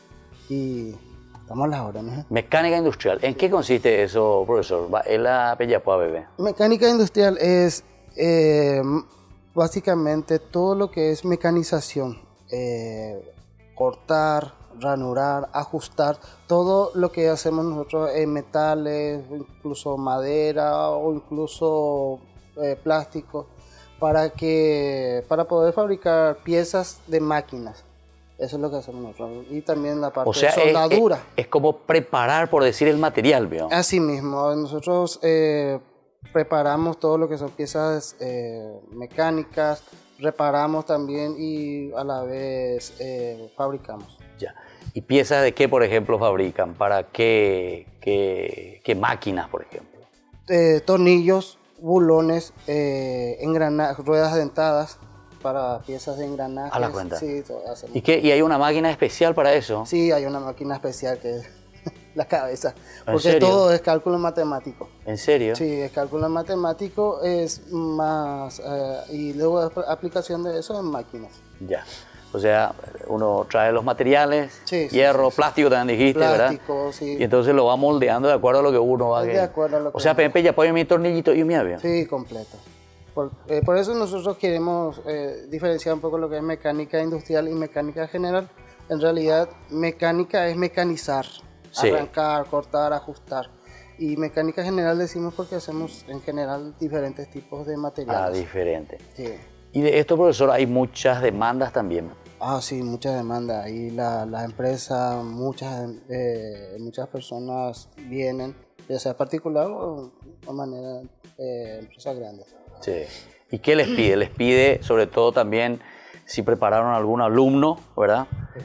L: y estamos a las órdenes.
B: Mecánica Industrial, ¿en qué consiste eso, profesor? ¿Es la Pellapoa, bebé?
L: Mecánica Industrial es eh, básicamente todo lo que es mecanización, eh, cortar, ranurar, ajustar, todo lo que hacemos nosotros en metales, incluso madera o incluso eh, plástico. Para, que, para poder fabricar piezas de máquinas. Eso es lo que hacemos nosotros. Y también la parte
B: o sea,
L: de soldadura.
B: Es, es, es como preparar, por decir, el material, ¿vio?
L: Así mismo. Nosotros eh, preparamos todo lo que son piezas eh, mecánicas, reparamos también y a la vez eh, fabricamos.
B: Ya. ¿Y piezas de qué, por ejemplo, fabrican? ¿Para qué, qué, qué máquinas, por ejemplo?
L: Eh, tornillos, bulones, eh, engranajes, ruedas dentadas para piezas de engranajes.
B: A la cuenta.
L: Sí, todo, hacemos.
B: ¿Y, qué, ¿Y hay una máquina especial para eso?
L: Sí, hay una máquina especial que es la cabeza.
B: ¿En
L: Porque
B: serio?
L: todo es cálculo matemático.
B: ¿En serio?
L: Sí, es cálculo matemático, es más, eh, y luego aplicación de eso en máquinas.
B: Ya. O O sea, uno trae los materiales,
L: Sí, sí,
B: hierro,
L: sí, sí.
B: plástico también dijiste,
L: Plástico,
B: ¿verdad?
L: sí.
B: Y entonces lo va moldeando de acuerdo a lo que uno va a
L: De acuerdo a lo
B: O
L: que
B: sea,
L: uno-
B: Pepe ya pone mi tornillito y mi avión.
L: Sí, completo. Por, eh, por eso nosotros queremos eh, diferenciar un poco lo que es mecánica industrial y mecánica general. En realidad, mecánica es mecanizar,
B: Sí.
L: arrancar, cortar, ajustar. Y mecánica general decimos porque hacemos en general diferentes tipos de
B: Ah,
L: materiales.
B: diferente.
L: Sí.
B: Y de esto, profesor, hay muchas demandas también.
L: Ah, sí, mucha demanda. Y la, la empresa, muchas, eh, muchas personas vienen, ya sea particular o de manera eh, empresa grande.
B: Sí. ¿Y qué les pide? Les pide sobre todo también si prepararon algún alumno, ¿verdad?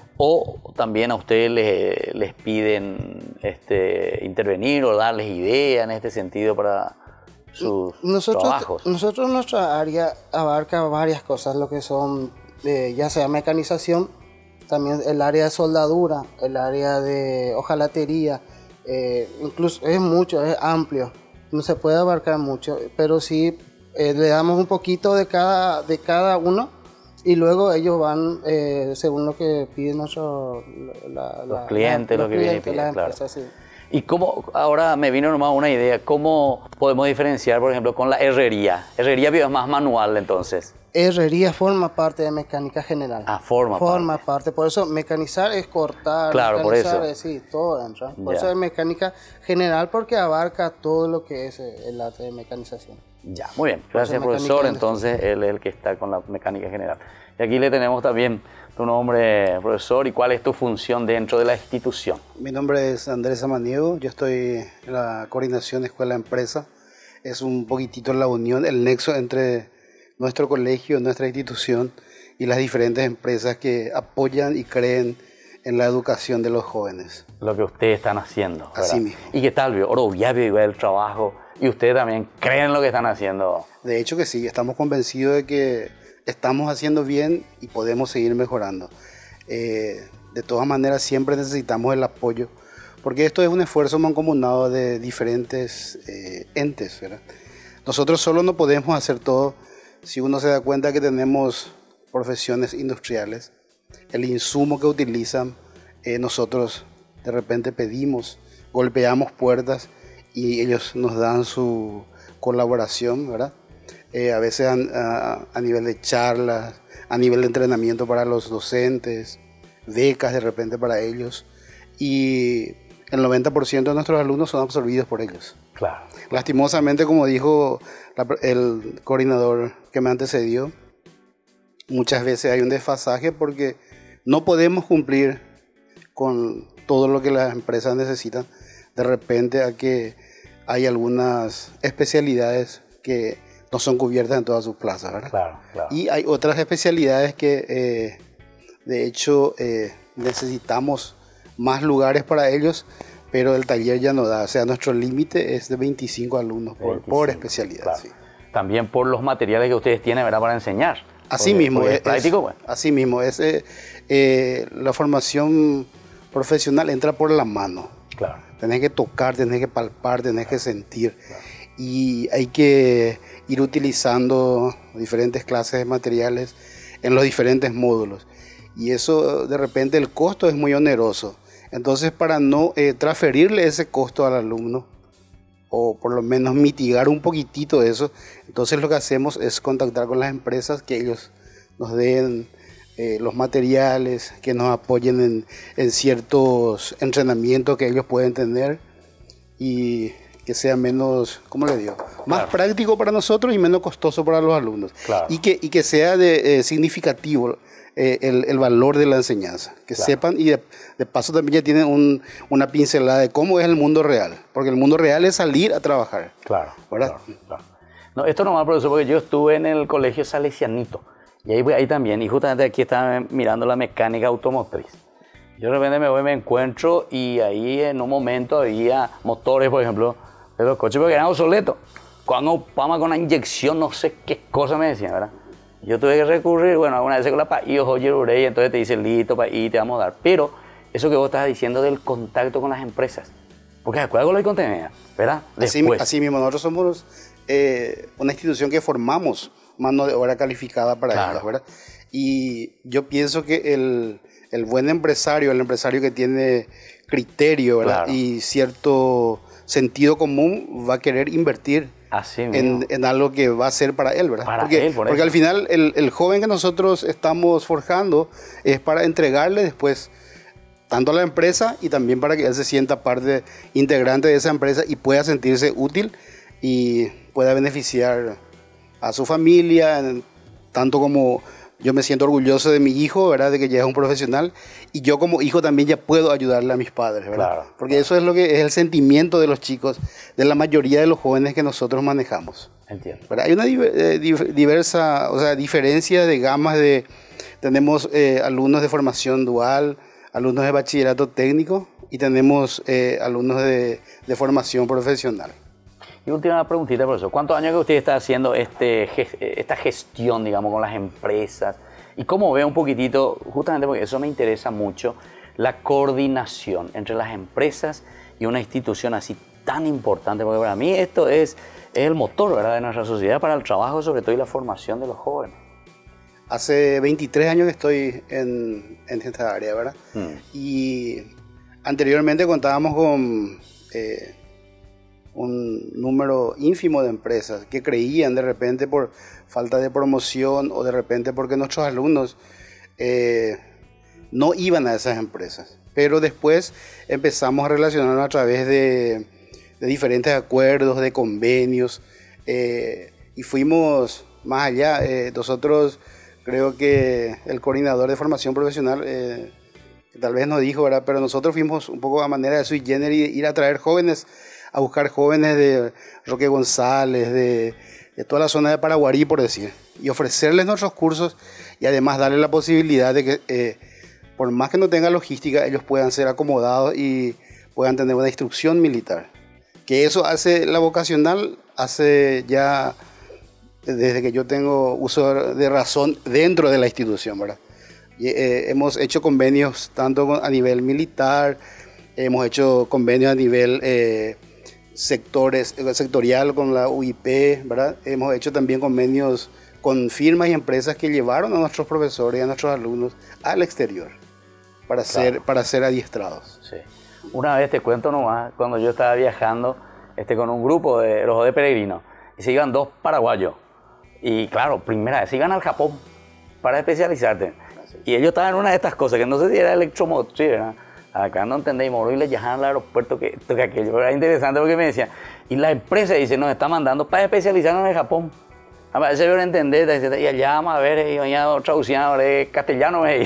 B: O también a ustedes les, les piden este, intervenir o darles ideas en este sentido para sus
L: Nosotros,
B: trabajos.
L: nosotros nuestra área abarca varias cosas, lo que son eh, ya sea mecanización, también el área de soldadura, el área de hojalatería, eh, incluso es mucho, es amplio, no se puede abarcar mucho, pero sí eh, le damos un poquito de cada, de cada uno y luego ellos van eh, según lo que piden nuestro, la,
B: Los
L: la-
B: clientes,
L: la-
B: lo que
L: los
B: vienen
L: clientes,
B: pidiendo,
L: las
B: claro.
L: empresas, sí.
B: Y cómo, ahora me vino nomás una idea, ¿cómo podemos diferenciar, por ejemplo, con la herrería? Herrería es más manual, entonces.
L: Herrería forma parte de mecánica general.
B: Ah, forma,
L: Forma parte. Por eso mecanizar es cortar.
B: Claro, por
L: mecanizar
B: eso.
L: es, sí, todo entra. Por
B: Ya.
L: eso es mecánica general porque abarca todo lo que es eh, el arte de mecanización.
B: Ya, muy bien.
L: Por eso
B: Gracias,
L: mecánica
B: profesor.
L: industrial.
B: Entonces, él es el que está con la mecánica general. Y aquí le tenemos también tu nombre, profesor, y cuál es tu función dentro de la institución.
M: Mi nombre es Andrés Samaniego, yo estoy en la coordinación escuela-empresa. Es un poquitito la unión, el nexo entre nuestro colegio, nuestra institución y las diferentes empresas que apoyan y creen en la educación de los jóvenes.
B: Lo que ustedes están haciendo, ¿verdad?
M: Así mismo.
B: ¿Y qué tal, vio? Oroviavio igual el trabajo, y ustedes también creen en lo que están haciendo.
M: De hecho que sí, estamos convencidos de que estamos haciendo bien y podemos seguir mejorando. Eh, de todas maneras, siempre necesitamos el apoyo, porque esto es un esfuerzo mancomunado de diferentes eh, entes, ¿verdad? Nosotros solo no podemos hacer todo. Si uno se da cuenta que tenemos profesiones industriales, el insumo que utilizan, eh, nosotros de repente pedimos, golpeamos puertas y ellos nos dan su colaboración, ¿verdad? Eh, a veces a, a, a nivel de charlas, a nivel de entrenamiento para los docentes, becas de repente para ellos, y el noventa por ciento de nuestros alumnos son absorbidos por ellos.
B: Claro.
M: Lastimosamente, como dijo la, el coordinador que me antecedió, muchas veces hay un desfasaje porque no podemos cumplir con todo lo que las empresas necesitan. De repente a que hay algunas especialidades que no son cubiertas en todas sus plazas, ¿verdad?
B: Claro, claro.
M: Y hay otras especialidades que eh, de hecho eh, necesitamos más lugares para ellos, pero el taller ya no da. O sea, nuestro límite es de veinticinco alumnos por,
B: veinticinco,
M: por especialidad.
B: claro.
M: Sí.
B: También por los materiales que ustedes tienen, ¿verdad? Para enseñar.
M: Así
B: Porque-
M: mismo,
B: porque es
M: es,
B: práctico, bueno.
M: así mismo, es, eh, eh, la formación profesional entra por la mano.
B: Claro.
M: Tenés que tocar, tenés que palpar, tenés que sentir. Y hay que ir utilizando diferentes clases de materiales en los diferentes módulos. Y eso, de repente, el costo es muy oneroso. Entonces, para no eh, transferirle ese costo al alumno, o por lo menos mitigar un poquitito eso, entonces lo que hacemos es contactar con las empresas, que ellos nos den eh, los materiales, que nos apoyen en, en ciertos entrenamientos que ellos pueden tener y que sea menos, ¿cómo le digo? Más
B: Claro.
M: práctico para nosotros y menos costoso para los alumnos.
B: Claro.
M: Y, que, y que sea de, eh, significativo eh, el, el valor de la enseñanza. Que
B: Claro.
M: sepan y de, de paso también ya tienen un, una pincelada de cómo es el mundo real. Porque el mundo real es salir a trabajar.
B: Claro,
M: ¿verdad?
B: claro, claro. No, esto nomás, profesor, porque yo estuve en el colegio salesianito. Y ahí, voy- ahí también, y justamente aquí estaba mirando la mecánica automotriz. Yo de repente me voy, me encuentro y ahí en un momento había motores, por ejemplo, de los coches porque eran obsoletos. Cuando vamos con una inyección, no sé qué cosa me decían, ¿verdad? Yo tuve que recurrir, bueno, alguna vez con la país, oye, y entonces te dice, listo, país, te vamos a dar. Pero eso que vos estás diciendo del contacto con las empresas. Porque acuérdate con lo que contenía, ¿verdad?
M: Así,
B: Después.
M: así mismo, nosotros somos eh, una institución que formamos mano de obra calificada para
B: Claro.
M: ellos, ¿verdad? Y yo pienso que el, el buen empresario, el empresario que tiene criterio, ¿verdad?
B: Claro.
M: Y cierto sentido común, va a querer invertir
B: Así
M: en, en algo que va a ser para él, ¿verdad?
B: Para
M: porque
B: él, por
M: porque
B: eso.
M: al final el, el joven que nosotros estamos forjando es para entregarle después tanto a la empresa y también para que él se sienta parte integrante de esa empresa y pueda sentirse útil y pueda beneficiar a su familia, en- tanto como yo me siento orgulloso de mi hijo, ¿verdad? De que ya es un profesional, y yo como hijo también ya puedo ayudarle a mis padres, ¿verdad?
B: Claro,
M: Porque eso es lo que es el sentimiento de los chicos, de la mayoría de los jóvenes que nosotros manejamos.
B: Entiendo.
M: ¿Verdad? Hay una diver- eh, dif- diversa, o sea, diferencia de gamas de, tenemos eh, alumnos de formación dual, alumnos de bachillerato técnico y tenemos eh, alumnos de, de formación profesional.
B: Y última preguntita, profesor. ¿Cuántos años que usted está haciendo este, ges- esta gestión, digamos, con las empresas? ¿Y cómo ve un poquitito, justamente porque eso me interesa mucho, la coordinación entre las empresas y una institución así tan importante? Porque para mí esto es, es el motor, ¿verdad?, de nuestra sociedad para el trabajo, sobre todo, y la formación de los jóvenes.
M: Hace veintitrés años que estoy en, en esta área, ¿verdad?
B: Hmm.
M: Y anteriormente contábamos con eh, un número ínfimo de empresas que creían de repente por falta de promoción o de repente porque nuestros alumnos eh, no iban a esas empresas. Pero después empezamos a relacionarnos a través de, de diferentes acuerdos, de convenios, eh, y fuimos más allá. Eh, nosotros, creo que el coordinador de formación profesional eh, tal vez nos dijo, ¿verdad? Pero nosotros fuimos un poco a manera de sui generis, ir a traer jóvenes, a buscar jóvenes de Roque González, de, de toda la zona de Paraguarí, por decir, y ofrecerles nuestros cursos y además darles la posibilidad de que, eh, por más que no tengan logística, ellos puedan ser acomodados y puedan tener una instrucción militar. Que eso hace la vocacional, hace ya desde que yo tengo uso de razón dentro de la institución, ¿verdad? Y, eh, hemos hecho convenios tanto con- a nivel militar, hemos hecho convenios a nivel eh, sectores, eh, sectorial con la U I P, ¿verdad? Hemos hecho también convenios con firmas y empresas que llevaron a nuestros profesores y a nuestros alumnos al exterior para,
B: Claro.
M: ser, para ser adiestrados.
B: Sí. Una vez te cuento nomás, cuando yo estaba viajando este, con un grupo de los de peregrinos, y se iban dos paraguayos. Y claro, primera vez, se iban al Japón para especializarte. Y ellos estaban en una de estas cosas, que no sé si era electromotriz, ¿verdad? Acá no entendéis, y les llegaban al aeropuerto, que, que aquello era interesante porque me decían, y la empresa dice, nos está mandando para especializarnos en el Japón. A veces yo no entendí, y allá vamos a ver, y ya traducían de castellano, y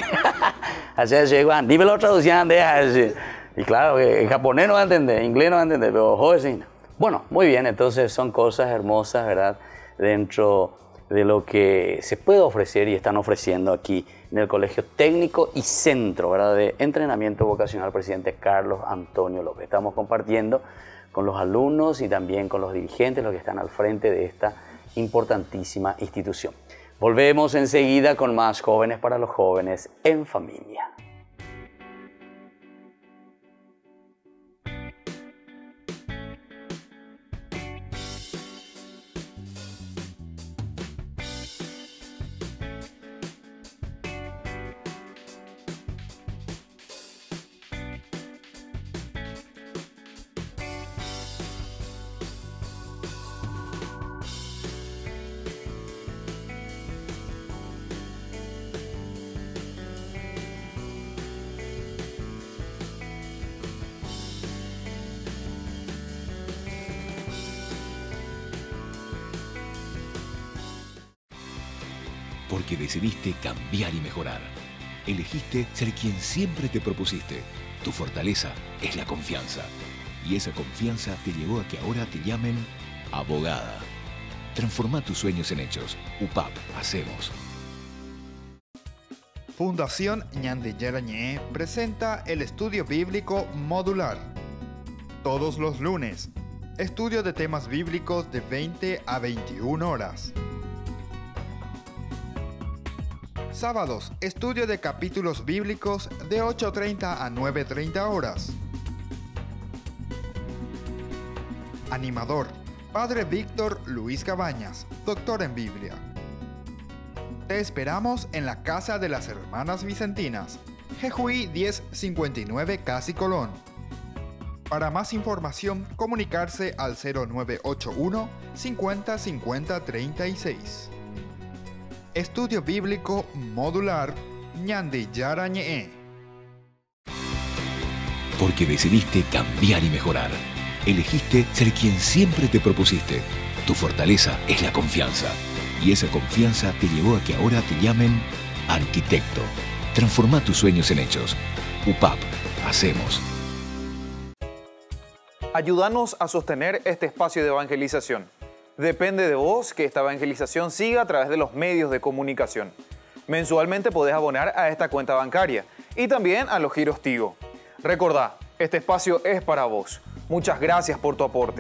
B: así llegan, dímelo traducían de así. Y claro, que el japonés no va a entender, inglés no va a entender, pero joder, sí. Bueno, muy bien, entonces son cosas hermosas, ¿verdad? Dentro de lo que se puede ofrecer y están ofreciendo aquí en el Colegio Técnico y Centro, ¿verdad?, de Entrenamiento Vocacional Presidente Carlos Antonio López. Estamos compartiendo con los alumnos y también con los dirigentes, los que están al frente de esta importantísima institución. Volvemos enseguida con más Jóvenes para los Jóvenes en Familia.
G: Porque decidiste cambiar y mejorar. Elegiste ser quien siempre te propusiste. Tu fortaleza es la confianza. Y esa confianza te llevó a que ahora te llamen abogada. Transforma tus sueños en hechos. U P A P, hacemos.
H: Fundación Ñandillera presenta el estudio bíblico modular. Todos los lunes, estudio de temas bíblicos de veinte a veintiuna horas. Sábados, estudio de capítulos bíblicos de ocho treinta a nueve treinta horas. Animador, Padre Víctor Luis Cabañas, doctor en Biblia. Te esperamos en la Casa de las Hermanas Vicentinas, Jejuí diez cincuenta y nueve Casi Colón. Para más información, comunicarse al cero nueve ocho uno cincuenta cincuenta treinta y seis. Estudio Bíblico Modular Ñandi Yarañe.
G: Porque decidiste cambiar y mejorar. Elegiste ser quien siempre te propusiste. Tu fortaleza es la confianza. Y esa confianza te llevó a que ahora te llamen arquitecto. Transforma tus sueños en hechos. U P A P. Hacemos.
I: Ayúdanos a sostener este espacio de evangelización. Depende de vos que esta evangelización siga a través de los medios de comunicación. Mensualmente podés abonar a esta cuenta bancaria y también a los giros Tigo. Recordá, este espacio es para vos. Muchas gracias por tu aporte.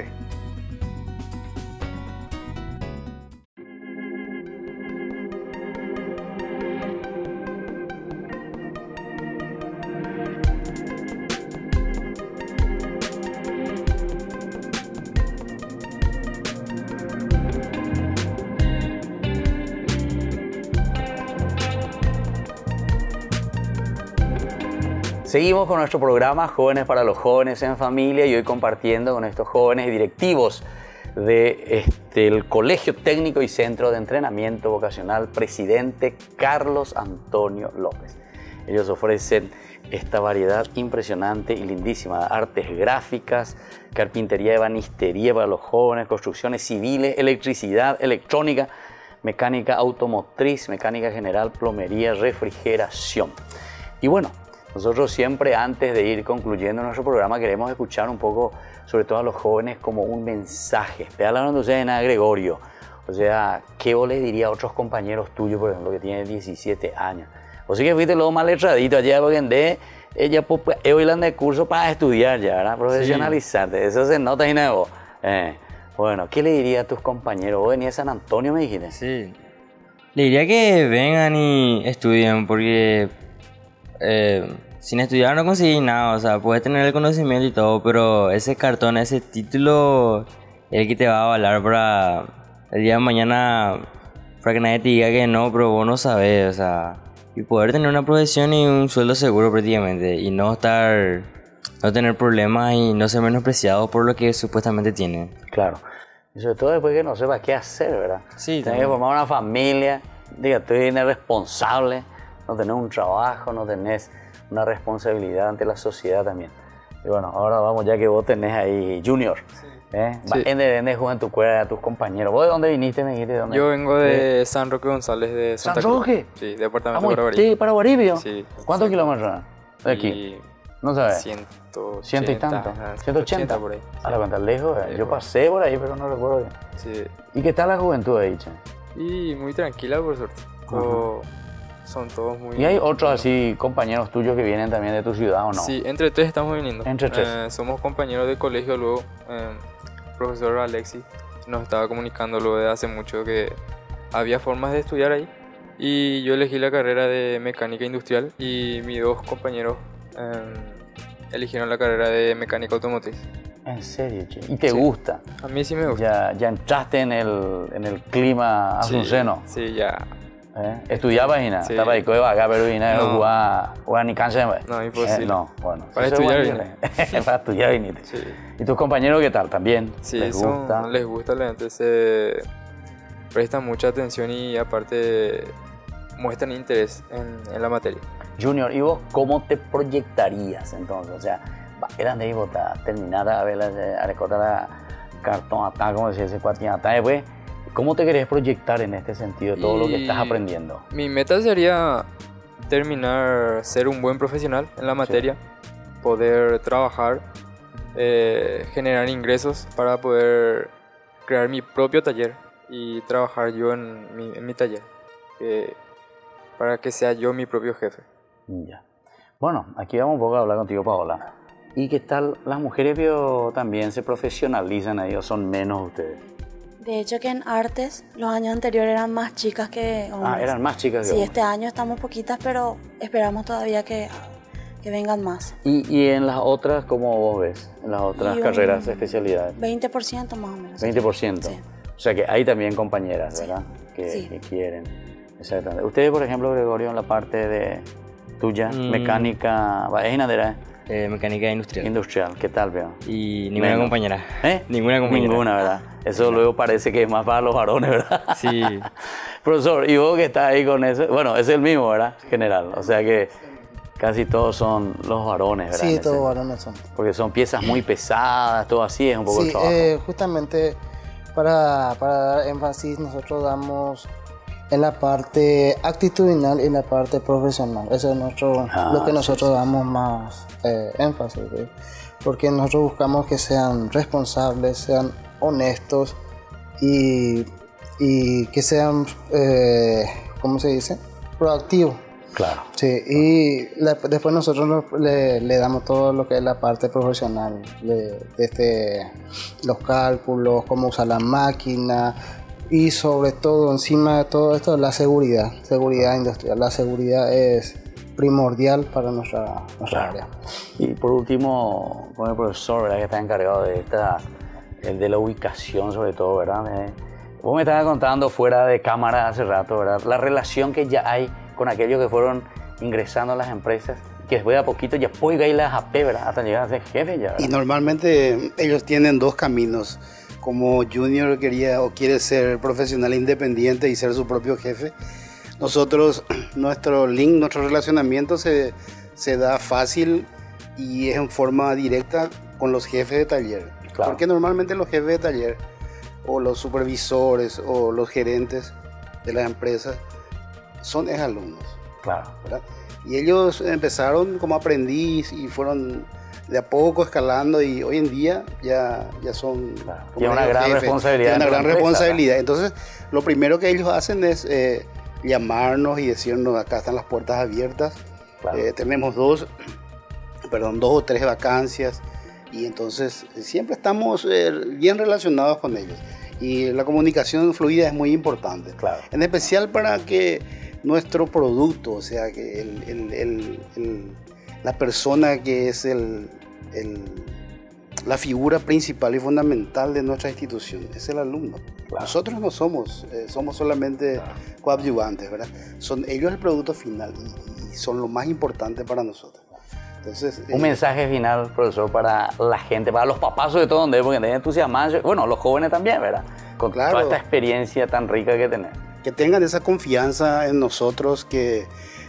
B: Seguimos con nuestro programa Jóvenes para los Jóvenes en Familia y hoy compartiendo con estos jóvenes directivos del de este, Colegio Técnico y Centro de Entrenamiento Vocacional Presidente Carlos Antonio López. Ellos ofrecen esta variedad impresionante y lindísima de artes gráficas, carpintería, ebanistería para los jóvenes, construcciones civiles, electricidad, electrónica, mecánica automotriz, mecánica general, plomería, refrigeración. Y bueno, nosotros siempre antes de ir concluyendo nuestro programa queremos escuchar un poco, sobre todo a los jóvenes, como un mensaje. Te hablaron de ustedes, Ana Gregorio. O sea, ¿qué vos les diría a otros compañeros tuyos, por ejemplo, que tienen diecisiete años? O sí que fuiste luego más letradito allá, porque en de ella hoy la de curso para estudiar ya, ¿verdad? Profesionalizarte. Sí. Eso se nota y nuevo. Eh, bueno, ¿qué le diría a tus compañeros? Vos venías de San Antonio, me dijiste.
E: Sí. Le diría que vengan y estudien, porque Eh, sin estudiar no conseguís nada, o sea, puedes tener el conocimiento y todo, pero ese cartón, ese título es el que te va a avalar para el día de mañana, para que nadie te diga que no, pero vos no sabés, o sea, y poder tener una profesión y un sueldo seguro prácticamente, y no estar, no tener problemas y no ser menospreciado por lo que supuestamente tienen.
B: Claro, y sobre todo después que no sepas qué hacer, ¿verdad?
E: Sí,
B: tenés que formar una familia, diga, tú eres responsable. No tenés un trabajo, no tenés una responsabilidad ante la sociedad también. Y bueno, ahora vamos, ya que vos tenés ahí Junior. Sí. ¿Eh? Sí. ¿En dónde juegan tu cuerda a tus compañeros? ¿Vos de dónde viniste? Me dijiste, ¿de dónde?
D: Yo vengo de San Roque González, de Santa
B: ¿San Roque?
D: Cruz. Sí, departamento
B: de
D: Paraguaribio.
B: ¿Sí, Paraguaribio?
D: Sí.
B: ¿Cuántos sí. kilómetros de aquí? Y ¿no sabes?
D: Ciento,
B: Ciento y tanto. Ciento ochenta
D: por ahí.
B: A la cuenta lejos. Sí, yo pasé por ahí, pero no recuerdo bien.
D: Sí.
B: ¿Y qué tal la juventud ahí, che?
D: Y muy tranquila, por suerte. Uh-huh. Son todos muy...
B: ¿Y hay otros así compañeros tuyos que vienen también de tu ciudad o no?
D: Sí, entre tres estamos viniendo.
B: Entre tres.
D: Eh, somos compañeros de colegio luego. Eh, profesor Alexis nos estaba comunicando luego de hace mucho que había formas de estudiar ahí. Y yo elegí la carrera de mecánica industrial y mis dos compañeros eh, eligieron la carrera de mecánica automotriz.
B: ¿En serio, che? ¿Y te sí. gusta?
D: A mí sí me gusta.
B: ¿Ya, ya entraste en el, en el clima asunceno?
D: Sí, sí, ya.
B: ¿Eh? ¿Estudiabas y nada? Sí. ¿Estaba ahí con acá, pero y nada? ¿Jugaba, jugaba ni cancha?
D: No, imposible.
B: Eh, no, bueno.
D: Para estudiar vine.
B: Para estudiar viniste. Sí. ¿Y tus compañeros qué tal? ¿También?
D: Sí,
B: ¿les
D: son,
B: gusta?
D: les gusta, la gente se presta mucha atención y aparte muestran interés en, en la materia.
B: Junior, ¿y vos cómo te proyectarías entonces? O sea, eran de ahí vota, terminar a ver la arecota la cartón atá, como decía ese cuatín atá, después. ¿Cómo te querés proyectar en este sentido todo y lo que estás aprendiendo?
D: Mi meta sería terminar, ser un buen profesional en la materia, sí. poder trabajar, eh, generar ingresos para poder crear mi propio taller y trabajar yo en mi, en mi taller, eh, para que sea yo mi propio jefe.
B: Ya. Bueno, aquí vamos un poco a hablar contigo, Paola. ¿Y qué tal las mujeres veo, también se profesionalizan ahí o son menos ustedes?
J: De hecho que en artes los años anteriores eran más chicas que hombres.
B: Ah, eran más chicas que
J: sí,
B: hombres.
J: Este año estamos poquitas, pero esperamos todavía que, que vengan más.
B: ¿Y, ¿Y en las otras, cómo vos ves? En las otras carreras, especialidades.
J: veinte por ciento más o menos.
B: veinte por ciento. Sí. O sea que hay también compañeras, ¿verdad?
J: Sí.
B: Que,
J: sí.
B: que quieren. Exactamente. Ustedes, por ejemplo, Gregorio, en la parte de tuya, mm. mecánica, ¿es inadera?
E: Eh, mecánica industrial.
B: Industrial, ¿qué tal, veo?
E: Y ninguna
B: Menos.
E: compañera.
B: ¿Eh?
E: Ninguna compañera.
B: Ninguna, ¿verdad? Eso no. Luego parece que es más para los varones, ¿verdad?
E: Sí.
B: Profesor, y vos que estás ahí con eso, bueno, es el mismo, ¿verdad? General, o sea que casi todos son los varones, ¿verdad?
L: Sí, todos varones son.
B: Porque son piezas muy pesadas, todo así, es un poco
L: sí,
B: el trabajo.
L: Eh, justamente para, para dar énfasis, nosotros damos en la parte actitudinal y en la parte profesional. Eso es nuestro, ah, lo que nosotros sí, sí. damos más eh, énfasis, ¿sí? Porque nosotros buscamos que sean responsables, sean honestos y, y que sean, eh, ¿cómo se dice? Proactivos.
B: Claro.
L: Sí, y la, después nosotros nos, le, le damos todo lo que es la parte profesional, de, desde los cálculos, cómo usar la máquina y sobre todo, encima de todo esto, la seguridad, seguridad industrial. La seguridad es primordial para nuestra, nuestra
B: claro.
L: área.
B: Y por último, con el profesor, ¿verdad? Que está encargado de esta, el de la ubicación sobre todo, ¿verdad? Me, vos me estabas contando fuera de cámara hace rato, ¿verdad? La relación que ya hay con aquellos que fueron ingresando a las empresas, que después de a poquito ya pueden ir a las A P, ¿verdad? Hasta llegar a ser jefe ya, ¿verdad?
M: Y normalmente ellos tienen dos caminos. Como junior quería o quiere ser profesional independiente y ser su propio jefe, nosotros, nuestro link, nuestro relacionamiento se, se da fácil y es en forma directa con los jefes de taller. Claro. Porque normalmente los jefes de taller o los supervisores o los gerentes de las empresas son exalumnos.
B: Claro.
M: ¿Verdad? Y ellos empezaron como aprendiz y fueron de a poco escalando y hoy en día ya, ya son
B: claro. ya una gran
M: jefes,
B: responsabilidad.
M: Una gran
B: empresa,
M: responsabilidad.
B: ¿verdad?
M: Entonces, lo primero que ellos hacen es eh, llamarnos y decirnos, acá están las puertas abiertas. Claro. Eh, tenemos dos, perdón, dos o tres vacancias y entonces siempre estamos eh, bien relacionados con ellos. Y la comunicación fluida es muy importante.
B: Claro.
M: En especial para que nuestro producto, o sea, que el, el, el, el, la persona que es el, el, la figura principal y fundamental de nuestra institución es el alumno. Claro. Nosotros no somos, eh, somos solamente claro. coadyuvantes, ¿verdad? Son ellos el producto final y, y son lo más importante para nosotros. Entonces,
B: un eh, mensaje final, profesor, para la gente, para los papás sobre todo, donde porque tienen entusiasmados, bueno, los jóvenes también, ¿verdad? Con claro, toda esta experiencia tan rica que tenemos.
M: Que tengan esa confianza en nosotros, que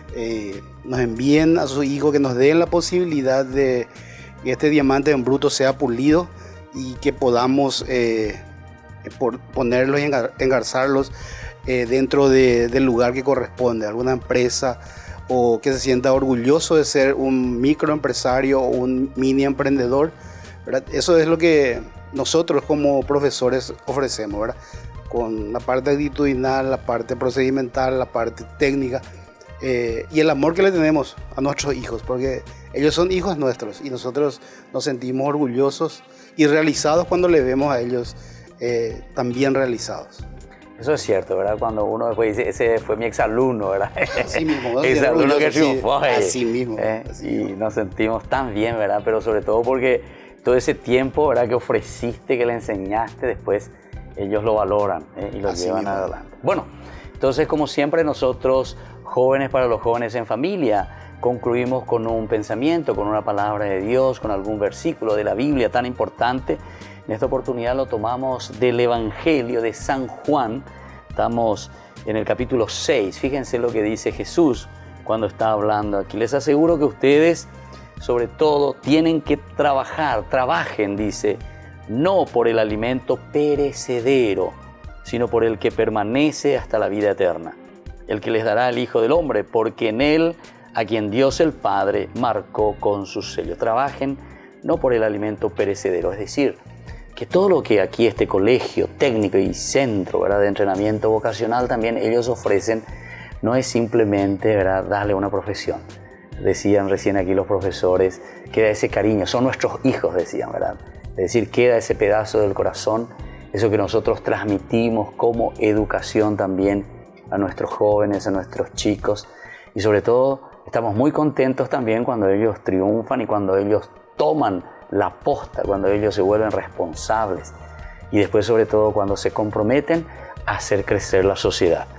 M: eh, nos envíen a sus hijos, que nos den la posibilidad de que este diamante en bruto sea pulido y que podamos eh, por ponerlos y engar engarzarlos eh, dentro de, del lugar que corresponde, alguna empresa, o que se sienta orgulloso de ser un microempresario o un mini emprendedor, ¿verdad? Eso es lo que nosotros como profesores ofrecemos, ¿verdad? Con la parte actitudinal, la parte procedimental, la parte técnica eh, y el amor que le tenemos a nuestros hijos, porque ellos son hijos nuestros y nosotros nos sentimos orgullosos y realizados cuando le vemos a ellos eh, también realizados.
B: Eso es cierto, ¿verdad? Cuando uno después dice, ese fue mi exalumno, ¿verdad?
M: Así mismo.
B: Exalumno que triunfó.
M: Sí, así mismo.
B: ¿eh?
M: Así
B: y
M: mismo.
B: Nos sentimos tan bien, ¿verdad? Pero sobre todo porque todo ese tiempo, ¿verdad? Que ofreciste, que le enseñaste, después ellos lo valoran ¿eh? y lo
M: así
B: llevan
M: mismo.
B: adelante. Bueno, entonces como siempre nosotros, jóvenes para los jóvenes en familia, concluimos con un pensamiento, con una palabra de Dios, con algún versículo de la Biblia tan importante. En esta oportunidad lo tomamos del Evangelio de San Juan. Estamos en el capítulo seis. Fíjense lo que dice Jesús cuando está hablando aquí. Les aseguro que ustedes, sobre todo, tienen que trabajar, trabajen, dice, no por el alimento perecedero, sino por el que permanece hasta la vida eterna, el que les dará el Hijo del Hombre, porque en él, a quien Dios el Padre marcó con su sello. Trabajen no por el alimento perecedero, es decir, que todo lo que aquí este colegio técnico y centro, ¿verdad?, de entrenamiento vocacional también ellos ofrecen, no es simplemente, ¿verdad?, darle una profesión. Decían recién aquí los profesores, queda ese cariño, son nuestros hijos, decían, ¿verdad? Es decir, queda ese pedazo del corazón, eso que nosotros transmitimos como educación también a nuestros jóvenes, a nuestros chicos, y sobre todo estamos muy contentos también cuando ellos triunfan y cuando ellos toman la posta, cuando ellos se vuelven responsables y después sobre todo cuando se comprometen a hacer crecer la sociedad.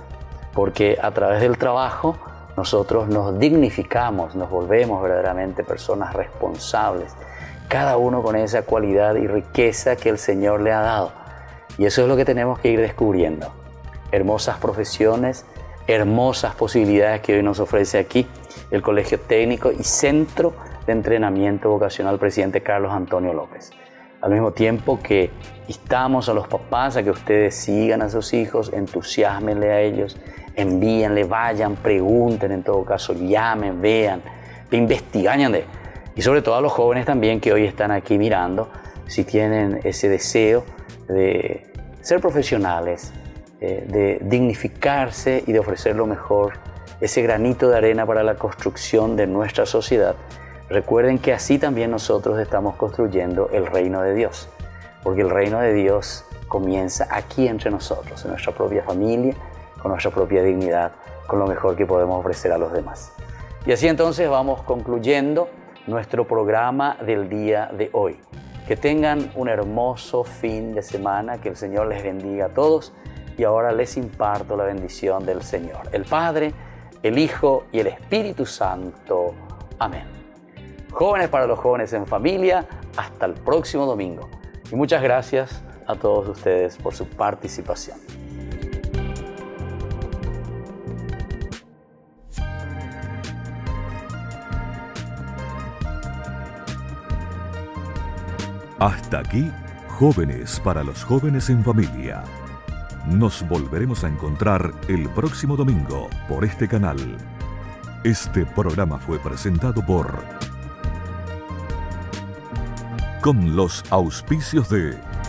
B: porque a través del trabajo nosotros nos dignificamos, nos volvemos verdaderamente personas responsables, cada uno con esa cualidad y riqueza que el Señor le ha dado. Y eso es lo que tenemos que ir descubriendo. Hermosas profesiones, hermosas posibilidades que hoy nos ofrece aquí el Colegio Técnico y Centro de Entrenamiento Vocacional Presidente Carlos Antonio López. Al mismo tiempo que instamos a los papás a que ustedes sigan a sus hijos, entusiásmenle a ellos, envíenle, vayan, pregunten, en todo caso, llamen, vean, investiguen. Y sobre todo a los jóvenes también que hoy están aquí mirando, si tienen ese deseo de ser profesionales, eh, de dignificarse y de ofrecer lo mejor, ese granito de arena para la construcción de nuestra sociedad. Recuerden que así también nosotros estamos construyendo el reino de Dios, porque el reino de Dios comienza aquí entre nosotros, en nuestra propia familia, con nuestra propia dignidad, con lo mejor que podemos ofrecer a los demás. Y así entonces vamos concluyendo nuestro programa del día de hoy. Que tengan un hermoso fin de semana, que el Señor les bendiga a todos y ahora les imparto la bendición del Señor, el Padre, el Hijo y el Espíritu Santo. Amén. Jóvenes para los jóvenes en familia, hasta el próximo domingo. Y muchas gracias a todos ustedes por su participación.
A: Hasta aquí, Jóvenes para los jóvenes en familia. Nos volveremos a encontrar el próximo domingo por este canal. Este programa fue presentado por... con los auspicios de